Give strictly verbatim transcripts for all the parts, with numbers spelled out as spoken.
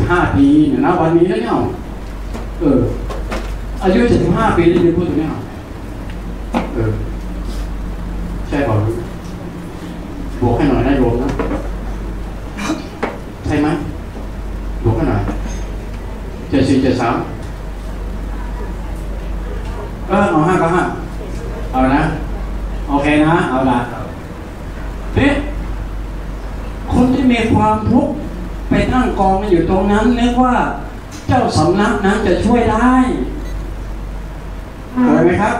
ห้าปีเนี่ยนะวันนี้แล้วเนี่ยเอออายุเจ็ดสิบห้าปีได้ยินพูดถึงเนี่ยเออใช่เปล่าบวกให้หน่อยนะโยมนะใช่ไหมบวกให้หน่อยเจ็ดสี่เจ็ดสามเออเอาห้าก็ห้าเอานะโอเคนะเอาละนี่คนที่มีความทุกข์ไปนั่งกองอยู่ตรงนั้นนึกว่าเจ้าสำนักนั้นจะช่วยได้เห็นไหมครับ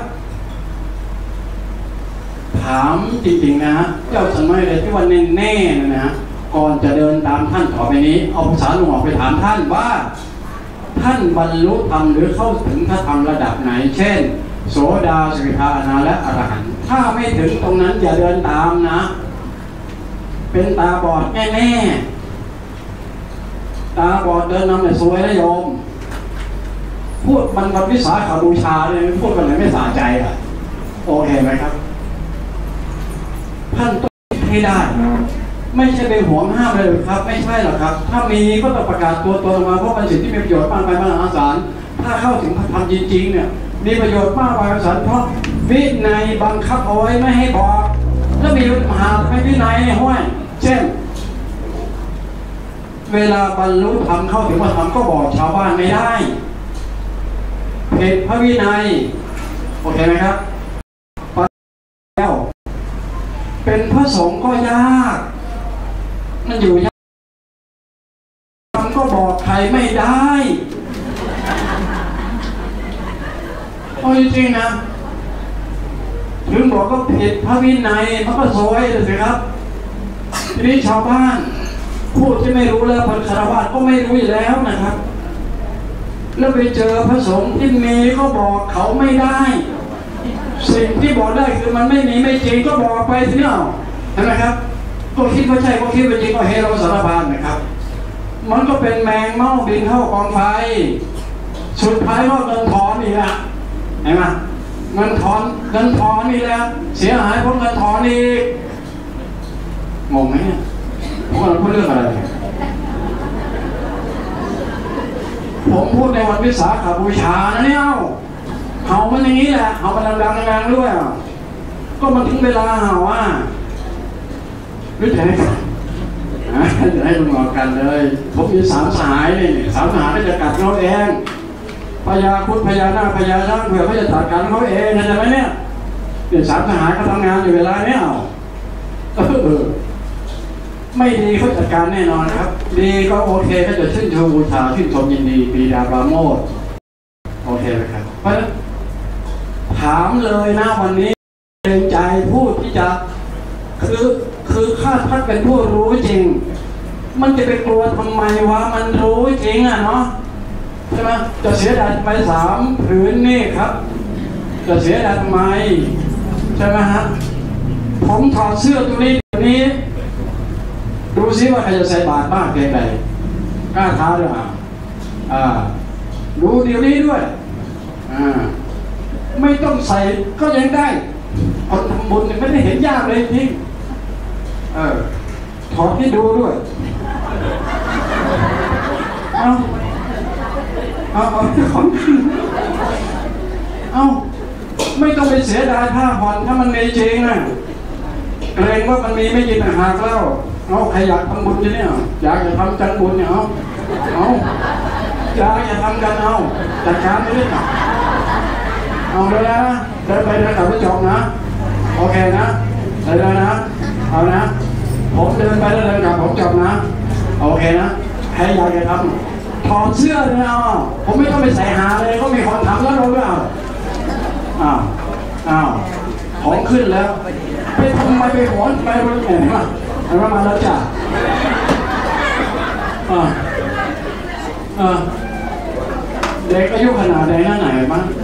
ถามจริงๆนะเจ้าสำนักอะไรที่ว่าแน่ๆนะนะก่อนจะเดินตามท่านต่อไปนี้เอาภาษาหลวงออกไปถามท่านว่าท่านบรรลุธรรมหรือเข้าถึงพระธรรมระดับไหนเช่นโสดาสกิทาอนาและอรหันต์ถ้าไม่ถึงตรงนั้นอย่าเดินตามนะเป็นตาบอดแน่ๆตาบอดเดินนำแต่ซวยนะโยมพูดมันวันวิสาขบูชาเลยพูดวันไหนไม่สะใจอ่ะโอเคไหมครับท่านต้องให้ได้ไม่ใช่ไปห่วงห้ามเลยครับไม่ใช่หรอกครับถ้ามีก็ต้องประกาศตัวตนออกมาเพราะเป็นสิ่งที่มีประโยชน์มากไปมหาศาลถ้าเข้าถึงพระธรรมจริงๆเนี่ยมีประโยชน์มากมายมหาศาลเพราะวินัยบังคับเอาไว้ไม่ให้บอกแล้วมีมหาไม่วินัยเนี่ยห้วยเช่นเวลาบรรลุธรรมเข้าถึงพระธรรมก็บอกชาวบ้านไม่ได้เพจพระวินัยโอเคไหมครับแล้วเป็นพระสงฆ์ก็ยากมันอยู่ยากมันก็บอกใครไม่ได้เอาจริงๆนะถึงบอกก็ผิดพระวินัยมันก็โซยเลยสิครับทีนี้ชาวบ้านพูดที่ไม่รู้แล้วคนคารวะก็ไม่รู้อยู่แล้วนะครับแล้วไปเจอพระสงฆ์ที่มีก็บอกเขาไม่ได้สิ่งที่บอกได้คือมันไม่มีไม่จริงก็บอกไปสิเนาะเห็นไหมครับก็คิดว่าใช่ก็คิดว่าจริงก็เฮโรสารพานนะครับมันก็เป็นแมงเม่าบินเข้ากองไฟสุดท้ายก็เงินถอนนี่แหละเห็นไหมเงินถอนเงินถอนนี่แหละเสียหายเพราะเงินถอนอีกงงไหมเนี่ยผมกำลังพูดเรื่องอะไรผมพูดในวันวิสาขบูชานะเนี่ยเห่ามันอย่างนี้แหละเห่ามันดังๆแรงๆด้วยก็มันถึงเวลาเห่าอ่ะรู้จักไหมจะให้ลุงบอกกันเลยผมมีสามสหายนี่สามสหายก็จะกัดเขาเองพญาคุดพญานาคพญาช้างเผื่อเขาจะจัดการเขาเองนะใช่ไหมเนี่ยเดี๋ยวสามสหายเขาทำงานอยู่เวลาเนี้ยเออไม่ดีเขาจัดการแน่นอนครับดีก็โอเคก็จะชื่นชมบูชาชื่นชมยินดีปีดาปราโมทย์โอเคไหมครับเพราะฉะนั้นถามเลยนะวันนี้เกรงใจพูดที่จะคือคือข้าท่านเป็นผู้รู้จริงมันจะไปกลัวทำไมวะมันรู้จริงอ่ะเนาะใช่ไหมจะเสียดายทำไมสามผืนนี่ครับจะเสียดายทำไมใช่ไหมฮะผมถอดเสื้อตัวนี้ตัวนี้ดูซิว่าใครจะใส่บาตรบ้างเพียงใดกล้าท้าด้วยอ่าดูเดี๋ยวนี้ด้วยอ่าไม่ต้องใส่ก็ยังได้คนทำบุญไม่ได้เห็นยากเลยจริงเออถอดให้ดูด้วยเอาเอาเอาของเอาไม่ต้องไปเสียดายผ้าผ่อนถ้ามันมีจริงนะเกรงว่ามันมีไม่ยินหากแล้วเอาใครอยากทำบุญจะเนี่ยอยากจะทำจังบุญเนี่ยเอาเอาอยากจะทำกันเอาจัดการไม่ได้หรอกเอาเลยนะเดินไปเดินกลับไปจบนะโอเคนะเดินเลยนะเอานะผมเดินไปแล้วเดินกลับผมจบนะโอเคนะใครอยากจะทำถอดเสื้อเลยเอาผมไม่ต้องไปใส่หาเลยก็มีคนทำแล้วเราด้วยเอาอ้าวอ้าวของขึ้นแล้วไปทำไมไปโหนไปบนแหนมาอันนั้นมาแล้วจ้ะอ่าอ่าเด็กอายุขนาดไหนหน้าไหนบ้าง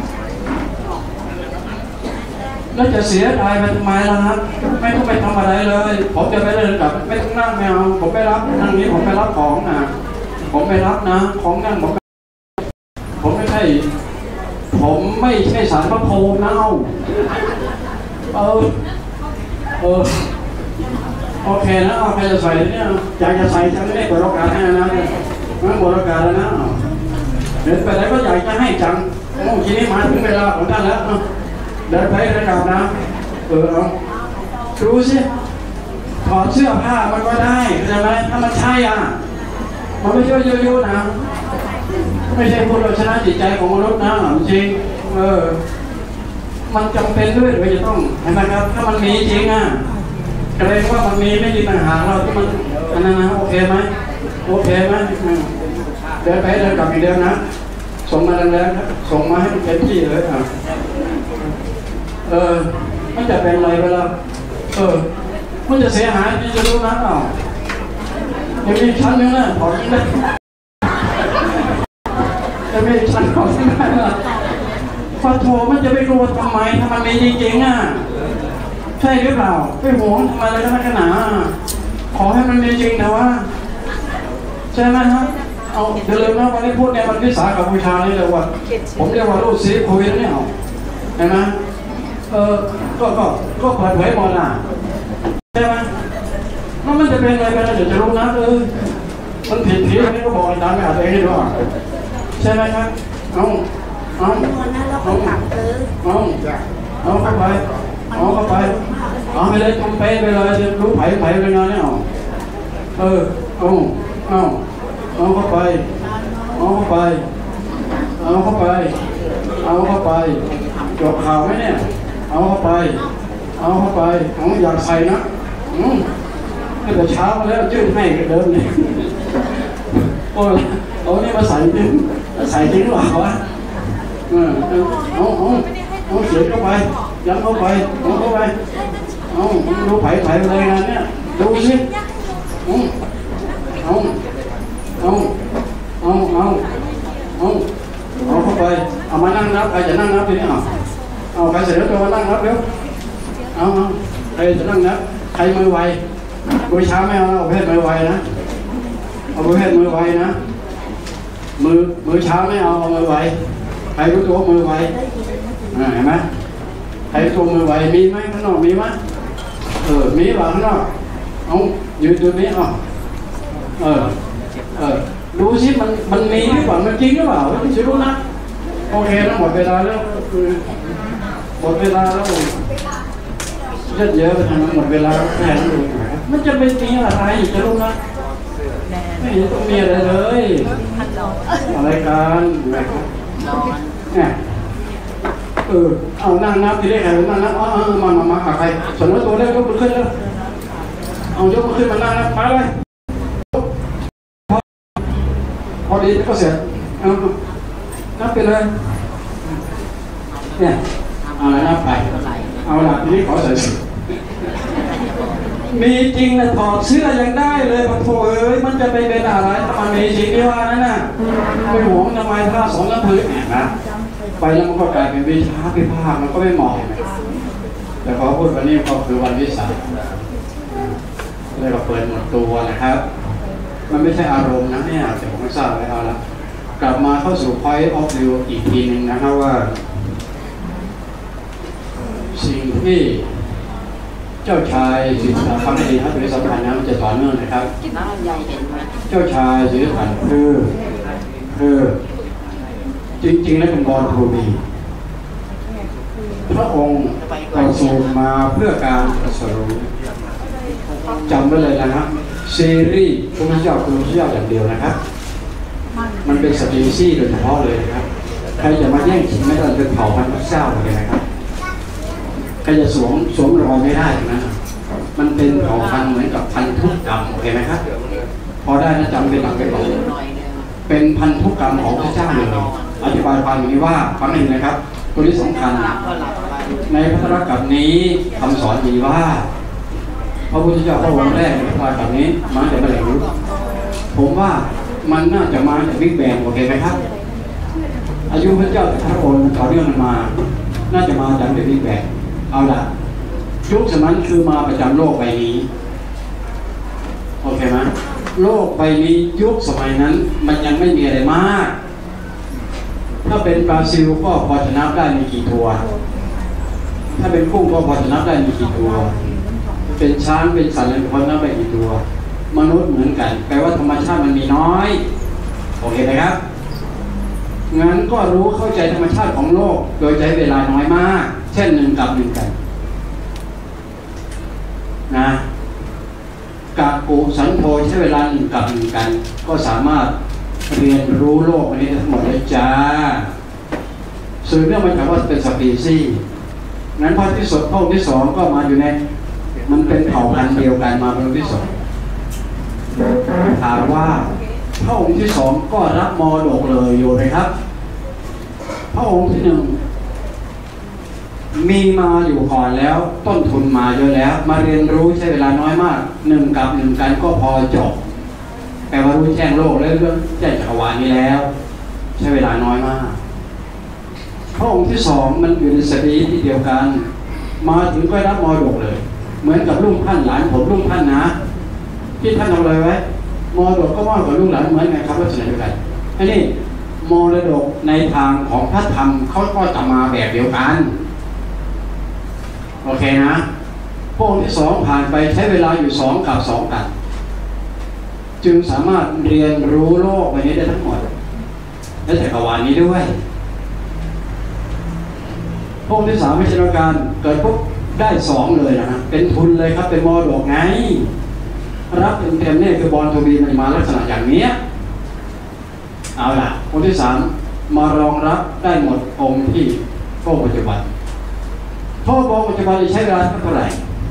แล้วจะเสียดายไปทำไมล่ะครับไม่ต้องไปทำอะไรเลยผมจะไปเดินกลับไม่ต้องนั่งแมวผมไม่รับนั่งนี้ผมไม่รับของนะผมไม่รับนะของนั่งผมผมไม่ใช่ผมไม่ใช่สารพระโพธิ์นะเอาเออเออโอเคนะเอาใครจะใส่เนี่ยอยากจะใส่ฉันไม่ได้เปิดโอกาสให้นะงั้นหมดโอกาสแล้วนะเดินไปไหนก็อยากจะให้จังโอ้ทีนี้มาถึงเวลาของท่านแล้วเดินไปเดินกลับนะเออเอาดูสิถอดเสื้อผ้ามันก็ได้ใช่ไหมถ้ามันใช่อ่ะมันไม่ใช่โยๆนะไม่ใช่พูดเราชนะจิตใจของมนุษย์นะจริงเออมันจำเป็นด้วยเราจะต้องเห็นไหมครับถ้ามันมีจริงอ่ะเกรงว่ามันมีไม่มีปัญหาเราที่มันอันนั้นนะโอเคไหมโอเคไหมเดินไปเดินกลับอีกเดินนะส่งมาแรงๆส่งมาให้มันเต็มที่เลยอ่ะเออมันจะเป็นอะไรเวลาเออมันจะเสียหายนี่จะรู้นะเปล่าอย่างนี้ชั้นนึงนะถอดทิ้งได้จะไม่ชั้นถอดทิ้งได้นะพอโถมันจะไปกลัวทำไมถ้ามันมีจริงๆอ่ะใช่หรือเปล่าไปหวงทำไมอะไรกันนักหนาขอให้มันมีจริงแต่ว่าใช่ไหมครับเอาเดี๋ยวเลยนะวันนี้พูดในวันวิสาขบูชานี่เลยว่าผมเรียกว่ารูปสีโควิดเนี่ยเอาเห็นไหมเออก็ก็ก็เปิดเผยหมดอ่ะใช่ไหมแล้วมันจะเป็นอะไรไปเราจะรู้นะเออมันผิดผีอันนี้ก็บอกอาจารย์ไม่อาจจะให้ด้วยใช่ไหมครับเอาเอาเอาเอาเอาเข้าไปเอาเข้าไปเอาไปเลยจมเป๊ะไปเลยจะรู้ไผ่ไผ่เป็นไงเนี่ยเออเอาเอาเอาเข้าไปเอาเข้าไปเอาเข้าไปเอาเข้าไปจบข่าวไหมเนี่ยเอาเข้าไปเอาเข้าไปเอาอยากใส่นะอืมตั้งแต่เช้ามาแล้วจืดให้กันเดิมเนี่ยโอ้ยเอาเนี่ยมาใส่จริงใส่จริงหรือเปล่าวะเออเอาเอาเอาเสียบเข้าไปยัดเข้าไปเอาเข้าไปเอาดูไผ่ไผ่อะไรงานเนี่ยดูสิเอาเอาเอาเอาเอาเอาเอาเข้าไปเอามานั่งนับใครจะนั่งนับทีนี้เอาเอาใครเสร็จแล้วตัวมานั่งนับเร็วเอาเอาใครจะนั่งนับใครมือไวมือช้าไม่เอาเอาเพศมือไวนะเอาเพศมือไวนะมือมือช้าไม่เอาเอามือไวใครรู้ตัวมือไวเห็นไหมใครตัวมือไวมีไหมข้างนอกมีไหมเออมีบ้างข้างนอกเอายืนตรงนี้อ่ะเออเออดูสิมันมันมีหรือเปล่ามันจริงหรือเปล่าไม่รู้นะโอเคแล้วหมดเวลาแล้วหมดเวลาแล้วเยอะเยอะไปทางนั้นหมดเวลาแค่นั้นมันจะเป็นมีอะไรจะรู้นะไม่เห็นต้องมีอะไรเลยอะไรกันเนี่ยเออเอานั่งนับทีแรกใครนั่งนับอ๋อมามามาหาใครส่วนว่าตัวแรกยกมือขึ้นแล้วเอายกมือขึ้นมานั่งนับไปเลยพอดีก็เสร็จเอานับไปเลยเนี่ยเอาอะไรนับไปเอาละทีนี้ขอใส่มีจริงนะถอดเสื้อยังได้เลยปะโถเอ้ยมันจะไปเป็นอะไรถ้ามันมีจริงที่ว่านั่นน่ะไปหวงทำไมถ้าสองน้ำพื้นนะไปแล้วมันก็กลายเป็นวิชาพิพากมันก็ไม่เหมาะแต่ขอพูดวันนี้ก็คือวันวิสาขเลยเราเปิดหมดตัวนะครับมันไม่ใช่อารมณ์นะเนี่ยแต่ผมไม่ทราบเลยเอาละกลับมาเข้าสู่ point of view อีกทีหนึ่งนะครับว่าสิ่งที่เจ้าชายสิทธัตถะคำนี้ครับเป็นสำคัญนะมันจะต่อเนื่องนะครับเจ้าชายสิทธัตถะคือคือจริงๆแล้วเป็นบอลทูบีพระองค์ประสูติมาเพื่อการตรัสรู้จำไว้เลยนะครับซีรีส์พระพุทธเจ้าคือพระพุทธเจ้าอย่างเดียวนะครับมันเป็นสปีชีส์โดยเฉพาะเลยนะครับใครจะมาแย่งชิงไม่ได้เป็นเผ่าพันธุ์พระเจ้าเลยนะครับใครจะสวมสวมรอยไม่ได้นะมันเป็นเผ่าพันธุ์เหมือนกับพันธุกรรมโอเคไหมครับพอได้นะจำเป็นหลักไปก่อนเป็นพันธุกรรมของพระเจ้าเลยอธิบายความอย่างนี้ว่าฟังหนึ่งนะครับตัวนี้สำคัญในพระธรรมกัปนี้คำสอนมีว่าพระพุทธเจ้าพระองค์แรกในพระธรรมกัปนี้มาจากเมื่อไหร่รู้ผมว่ามันน่าจะมาจากบิ๊กแบงโอเคไหมครับอายุพระเจ้าแต่พระองค์ต่อเนื่องมาน่าจะมาจากบิ๊กแบงเอาละยุคสมัยคือมาประจำโลกใบนี้โอเคไหมโลกใบนี้ยุคสมัยนั้นมันยังไม่มีอะไรมากถ้าเป็นบราซิลก็พอจะนับได้มีกี่ตัวถ้าเป็นกุ้งก็พอจะนับได้มีกี่ตัวเป็นช้างเป็นสัตว์อะไรพอนับได้กี่ตัวมนุษย์เหมือนกันแปลว่าธรรมชาติมันมีน้อยโอเคไหมครับงั้นก็รู้เข้าใจธรรมชาติของโลกโดยใช้เวลาน้อยมากเช่นหนึ่งกับหนึ่งกันนะกากูสันโธใช้เวลาหนึ่งกับหนึ่งกันก็สามารถเรียนรู้โลกอันนี้ทั้งหมดเลยจ้าสื่อเรื่องมันคำว่าเป็นสปีชีส์งั้นพระที่สดพระองค์ที่สองก็มาอยู่ในมันเป็นเผ่าพันธุ์เดียวกันมาเป็นองค์ที่สองถามว่าพระองค์ที่สองก็รับมรดกเลยอยู่เลยครับพระองค์ที่หนึ่งมีมาอยู่ก่อนแล้วต้นทุนมาเยอะแล้วมาเรียนรู้ใช้เวลาน้อยมากหนึ่งกับหนึ่งกันก็พอจบแปลว่ารู้แจ้งโลกและเรื่องแจ้งจักรวาลนี้แล้วใช้เวลาน้อยมากพระองค์ที่สองมันอยู่ในสตีที่เดียวกันมาถึงก็รับมรดกเลยเหมือนกับลูกท่านหลานผมลูกท่านนะที่ท่านเอาเลยไว้มรดกก็มอบกับลูกหลานเหมือนไงครับลักษณะเดียวกันอันนี้มรดกในทางของพระธรรมเขาก็จะมาแบบเดียวกันโอเคนะพระองค์ที่สองผ่านไปใช้เวลาอยู่สองกับสองกันจึงสามารถเรียนรู้โลกใบนี้ได้ทั้งหมดและจักรวาลนี้ด้วยพระองค์ที่สามไม่ใช่การเกิดปุ๊บได้สองเลยนะเป็นทุนเลยครับเป็นมรดกไงรับเต็มๆเนี่ยคือบอลทูบีมันมาลักษณะอย่างนี้เอาล่ะองค์ที่สามมารองรับได้หมดองค์ที่พระปัจจุบันพระองค์ปัจจุบันใช้เวลาเท่าไหร่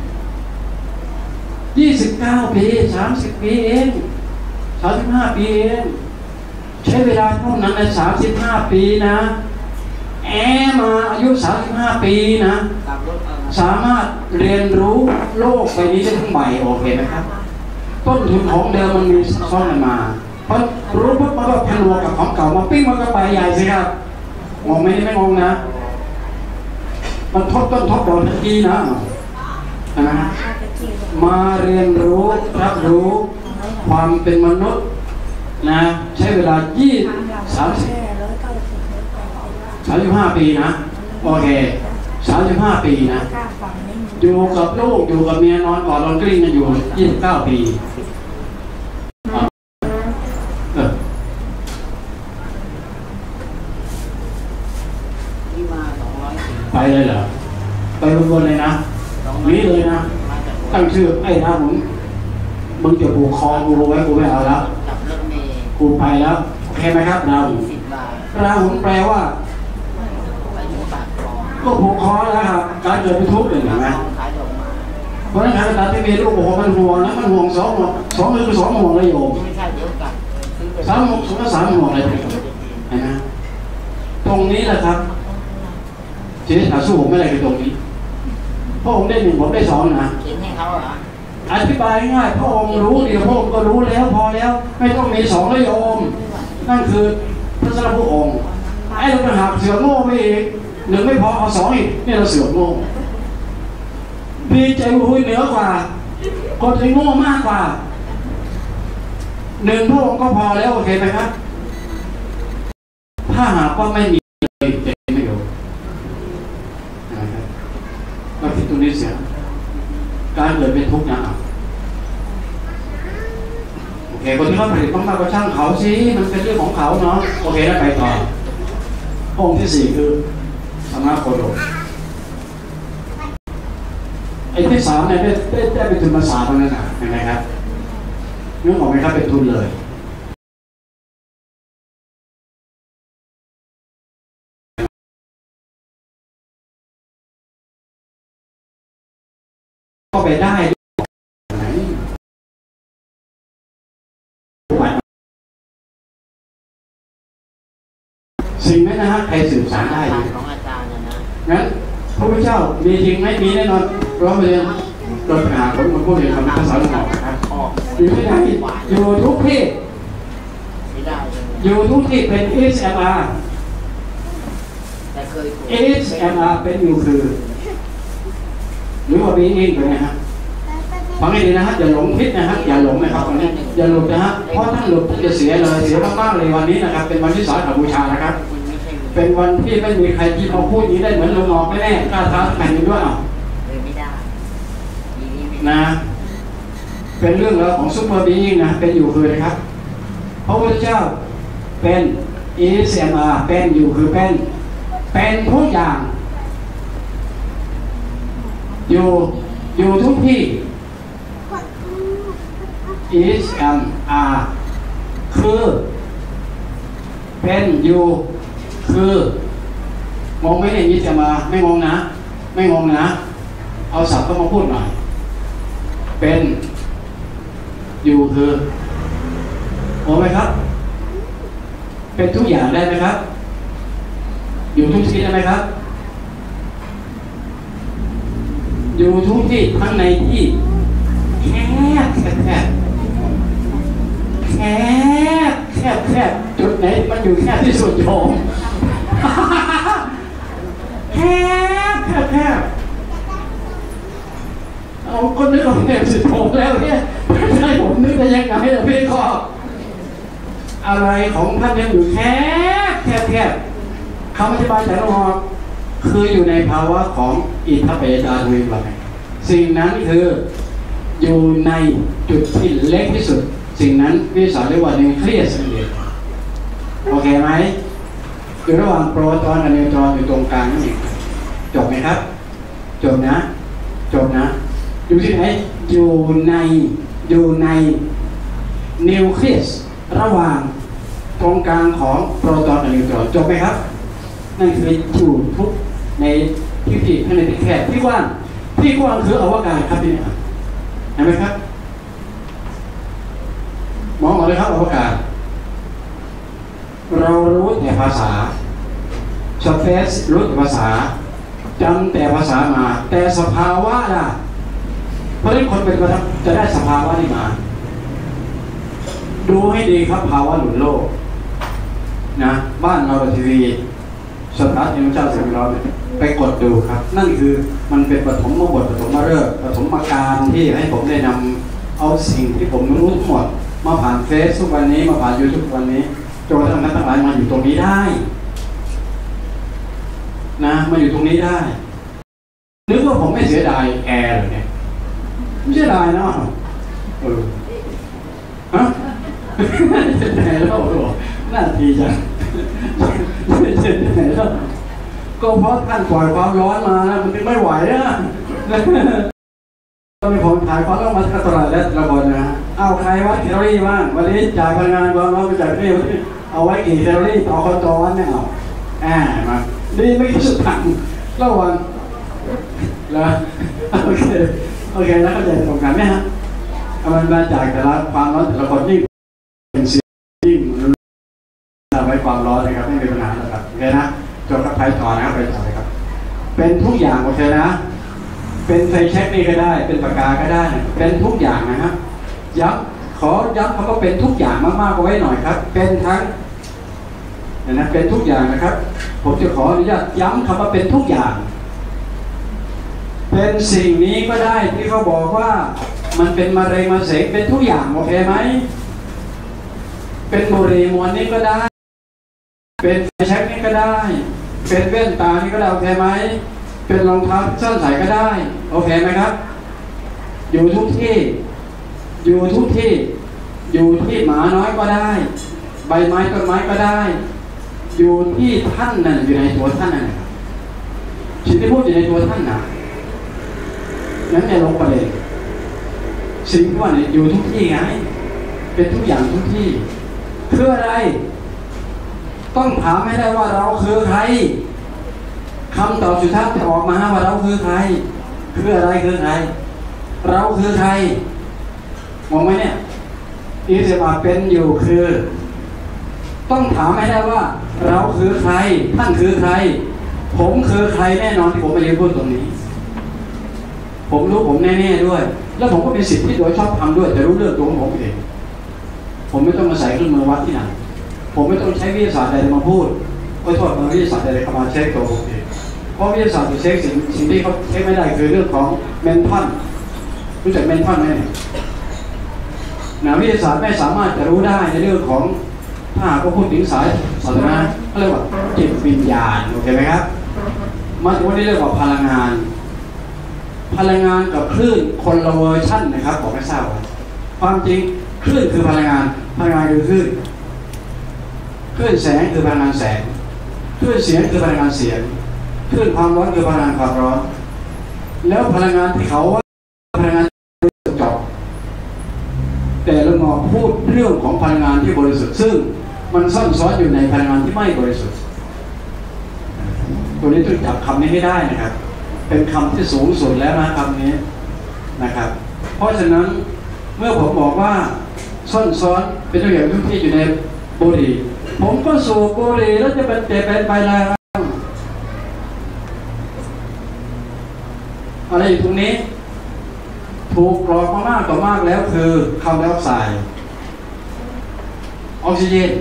ยี่สิบเก้าปีสามสิบปีเองสามสิบห้าปีเองใช้เวลาเท่านั้นในสามสิบห้าปีนะแอมาอายุสามสิบห้าปีนะสามารถเรียนรู้โลกใบนี้ได้ทั้งใบโอเคไหมครับต้นทุนของเดิมมันมีซ้อนกันมาเพราะรู้ปุ๊บมันก็พันวัวกับของเก่ามาปิ้งมันก็ไปใหญ่สิครับงงไหมนี่ไม่งงนะมันทบต้นทบดอกทันทีนะนะมาเรียนรู้รับรู้ความเป็นมนุษย์นะใช้เวลายี่สามสิบสามสิบห้าปีนะโอเคสามสิบห้าปีนะอยู่กับลูกอยู่กับเมียนอนกอดนอนกลิ้งกันอยู่ยี่สิบเก้าปีไปเลยเหรอไปบนๆเลยนะนี้เลยนะตั้งชื่อไอ้ท่าผมมึงจะผูกคอกูไว้กูไม่เอาแล้วกูไปแล้วโอเคไหมครับราหุราหุแปลว่าก็ผูกคอแล้วครับการเกิดเป็นทุกข์เลยนะเพราะฉะนั้นการตัดที่มีลูกโอ้โหมันห่วงนะมันห่วงสองห่วงสองคือสองห่วงเลยโยมสามห่วงสองก็สามห่วงเลยเห็นไหมตรงนี้แหละครับเจ๊หาสู้ผมไม่ได้คือตรงนี้พระองค์ได้หนึ่งผมได้สองนะเขียนให้เขาเหรออธิบายง่ายพระองค์รู้เดียวพระองค์ก็รู้แล้วพอแล้วไม่ต้องมีสองเลยโยมนั่นคือพระสัมพุทธองค์ไอ้เราไปหาเสือโง่ไปอีกหนึ่งไม่พอเอาสองอีกนี่เราเสือโง่มีใจหุยเหนือกว่าคนใจโง่มากกว่าหนึ่งพระองค์ก็พอแล้วโอเคไหมครับถ้าหากว่าไม่มีเลยใจไม่อยู่นะครับเราคิดตรงนี้เสียการเกิดเป็นทุกข์นะโอเคคนที่เขาผลิตต้องมาก็ช่างเขาสิมันเป็นเรื่องของเขาเนาะโอเคแล้วไปต่อองค์ที่สี่คือธรรมะโคโดไอ้ที่สามเนี่ยได้ได้ได้เป็นทุนภาษาตรงนั้นนะเห็นไหมครับนึกออกไหมครับเป็นทุนเลยก็ไปได้ไหนสิ่งนั้นนะฮะใครสื่อสารได้ของอาจารย์นะงั้นพระพุทธเจ้ามีจริงไหมมีแน่นอนร้องเรียนโดยปัญหาผมมันพูดในคำภาษาหลวงพ่อครับอยู่ที่ไหนอยู่ทุกที่อยู่ทุกที่เป็น เอส เอ็ม อาร์ เอส เอ็ม อาร์ เป็นอยู่คือหรือว่าบีอิงเป็นไงฮะฟังให้ดีนะฮะอย่าหลงพิษนะฮะอย่าหลงนะครับวันนี้อย่าหลุดนะฮะเพราะท่านหลุดท่านจะเสียเลยเสียมากๆเลยวันนี้นะครับเป็นวันที่สาขบูชานะครับเป็นวันที่ไม่มีใครที่มาพูดนี้ได้เหมือนลุงออกไม่แน่กล้าท้าแข่งกันด้วยอ่ะไม่ได้นะเป็นเรื่องราวของซุปเปอร์บีอิงนะเป็นอยู่คือนะครับพระพุทธเจ้าเป็น is am are เป็นอยู่คือเป็นเป็นทุกอย่างอยู่อยู่ทุกที่ is am are คือเป็นอยู่คือมองไม่ได้ยินจะมาไม่งงนะไม่งงนะเอาศัพท์ก็มาพูดหน่อยเป็นอยู่คือโอ้ไหมครับเป็นทุกอย่างได้ไหมครับอยู่ทุกที่ได้ไหมครับอยู่ทุกที่ทั้งในที่แคบแคบแคบแคบแคบแคบจุดไหนมันอยู่แคบที่สุดโยมแคบแคบแคบเอาคนนึกเอาแคบสิผมแล้วเนี่ยไม่ใช่ผมนึกได้ยังไงล่ะพี่ก็อะไรของท่านยังอยู่แคบแคบแคบคำอธิบายแต่ละหอกคืออยู่ในภาวะของอิทธิปยตาทุยวังสิ่งนั้นคืออยู่ในจุดที่เล็กที่สุดสิ่งนั้นวิสาเรียกว่านิวเคลียสเดียวโอเคไหมอยู่ระหว่างโปรตอนกับนิวตรอนอยู่ตรงกลางนั่นเองจบไหมครับจบนะจบนะอยู่ที่ไหนอยู่ในอยู่ในนิวเคลียสระหว่างตรงกลางของโปรตอนกับนิวตรอนจบไหมครับนั่นคืออยู่ทุกในที่ที่ข้างในที่แคบที่กว้างที่กว้างคืออวกาศครับที่นี่เห็นไหมครับมองออกเลยครับอวกาศเรารู้แต่ภาษาสเปซรู้แต่ภาษาจำแต่ภาษามาแต่สภาวะล่ะเพราะฉะนั้นคนเป็นคนจะได้สภาวะนี้มาดูให้ดีครับภาวะหลุดโลกนะบ้านเราทีวีสถานที่พระเจ้าเสียงเราไปกดดูครับนั่นคือมันเป็นปฐมบทปฐมฤกษ์ปฐมการที่ให้ผมได้นำเอาสิ่งที่ผมรู้ทั้งหมดมาผ่านเฟซทุกวันนี้มาผ่านยูทูบวันนี้จนทั้งนั้นทั้งหลายมาอยู่ตรงนี้ได้นะมาอยู่ตรงนี้ได้นึกว่าผมไม่เสียดายแอร์เลยเนี่ยไม่เสียดายเนาะเออฮะเสียดายแล้วหรอหน้าทีจังเสียดายแล้วก็เพราะท่านปล่อยความร้อนมาแล้วมันไม่ไหวนะตอนนี้ผมถ่ายความร้อนมาตลอดแล้วระบบนะเอาใครวัดแคลอรี่บ้างวันนี้จ่ายพลังงานความร้อนไปจ่ายนี่เอาไว้กี่แคลอรี่ต่อคนต่อวันเนี่ยเอาอ่ามาดีไม่คิดสุดถังระวังแล้วโอเคโอเคแล้วก็จะตรงกันไหมฮะมันมาจากแต่ละความร้อนแต่ละคนยิ่งเป็นสิ่งยิ่งทำให้ความร้อนนะครับไม่มีปัญหาแล้วครับโอเคนะจบกับไพ่ต่อนะครับไปต่อเลยครับเป็นทุกอย่างโอเคนะเป็นไฟแช็กนี่ก็ได้เป็นปากกาก็ได้เป็นทุกอย่างนะฮะย้ำขอย้ำคำว่าเป็นทุกอย่างมากๆเอาไว้หน่อยครับเป็นทั้งนะเป็นทุกอย่างนะครับผมจะขออนุญาตย้ำคำว่าเป็นทุกอย่างเป็นสิ่งนี้ก็ได้ที่เขาบอกว่ามันเป็นมะเร็งมะเสงเป็นทุกอย่างโอเคไหมเป็นบุหรี่มวนนี้ก็ได้เป็นไฟแช็กนี่ก็ได้เป็นแว่นตานี่ก็ได้โอเคไหมเป็นรองเท้าส้นใส่ก็ได้โอเคไหมครับอยู่ทุกที่อยู่ทุกที่อยู่ที่หมาน้อยก็ได้ใบไม้ต้นไม้ก็ได้อยู่ที่ท่านนั่นอยู่ในตัวท่านนั่นสิ่งที่พูดอยู่ในตัวท่านนะนั้นอย่าลงประเด็นสิ่งที่ว่าเนี่ยอยู่ทุกที่ไงเป็นทุกอย่างทุกที่เพื่ออะไรต้องถามให้ได้ว่าเราคือใครคำตอบสุดท้ายจะออกมาว่าเราคือใครคืออะไรคือใครเราคือใครมองไหมเนี่ยอิสระเป็นอยู่คือต้องถามให้ได้ว่าเราคือใครท่านคือใครผมคือใครแน่นอนที่ผมไปเรียนพูดตรงนี้ผมรู้ผมแน่ๆด้วยแล้วผมก็มีสิทธิ์ที่โดยชอบทำด้วยจะรู้เรื่องตัวของผมเองผมไม่ต้องมาใส่เครื่องมือวัดที่ไหนผมไม่ต้องใช้วิทยาศาสตร์ใดมาพูดก็โทษมาวิทยาศาสตร์ใดเข้ามาเช็คตัวผมเองเพราะวิทยาศาสตร์จะเช็คสิ่งสิ่งที่เขาเช็คไม่ได้คือเรื่องของเมนทัลรู้จักเมนทัลไหมนะวิทยาศาสตร์ไม่สามารถจะรู้ได้ในเรื่องของถ้าหากว่าพูดถึงสายศาสนาเขาเรียกว่าจิตวิญญาณโอเคไหมครับมาถึงวันนี้เรียกว่าพลังงานพลังงานกับคลื่นคนละเวอร์ชั่นนะครับบอกให้ทราบว่าความจริงคลื่นคือพลังงานพลังงานคือคลื่นคคลื่นแสงคือพลังงานแสงคลื่นเสียงคือพลังงานเสียงคลื่นความร้อนคือพลังงานความร้อนแล้วพลังงานที่เขาว่าพลังงานจบแต่เราหมอพูดเรื่องของพลังงานที่บริสุทธิ์ซึ่งมันซ่อนซ้อนอยู่ในพลังงานที่ไม่บริสุทธิ์ตัวนี้ต้องจับคำนี้ให้ได้นะครับเป็นคำที่สูงสุดแล้วนะคำนี้นะครับเพราะฉะนั้นเมื่อผมบอกว่าซ่อนซ้อนเป็นตัวอย่างที่อยู่ในบุหรี่ผมก็สูบบุหรี่แล้วจะเป็นเจ็บเป็นไปแล้วอะไรอยู่ตรงนี้ถูกกรอกมามากต่อมากแล้วคือคาร์บอนไดออกไซด์ออกซิเจน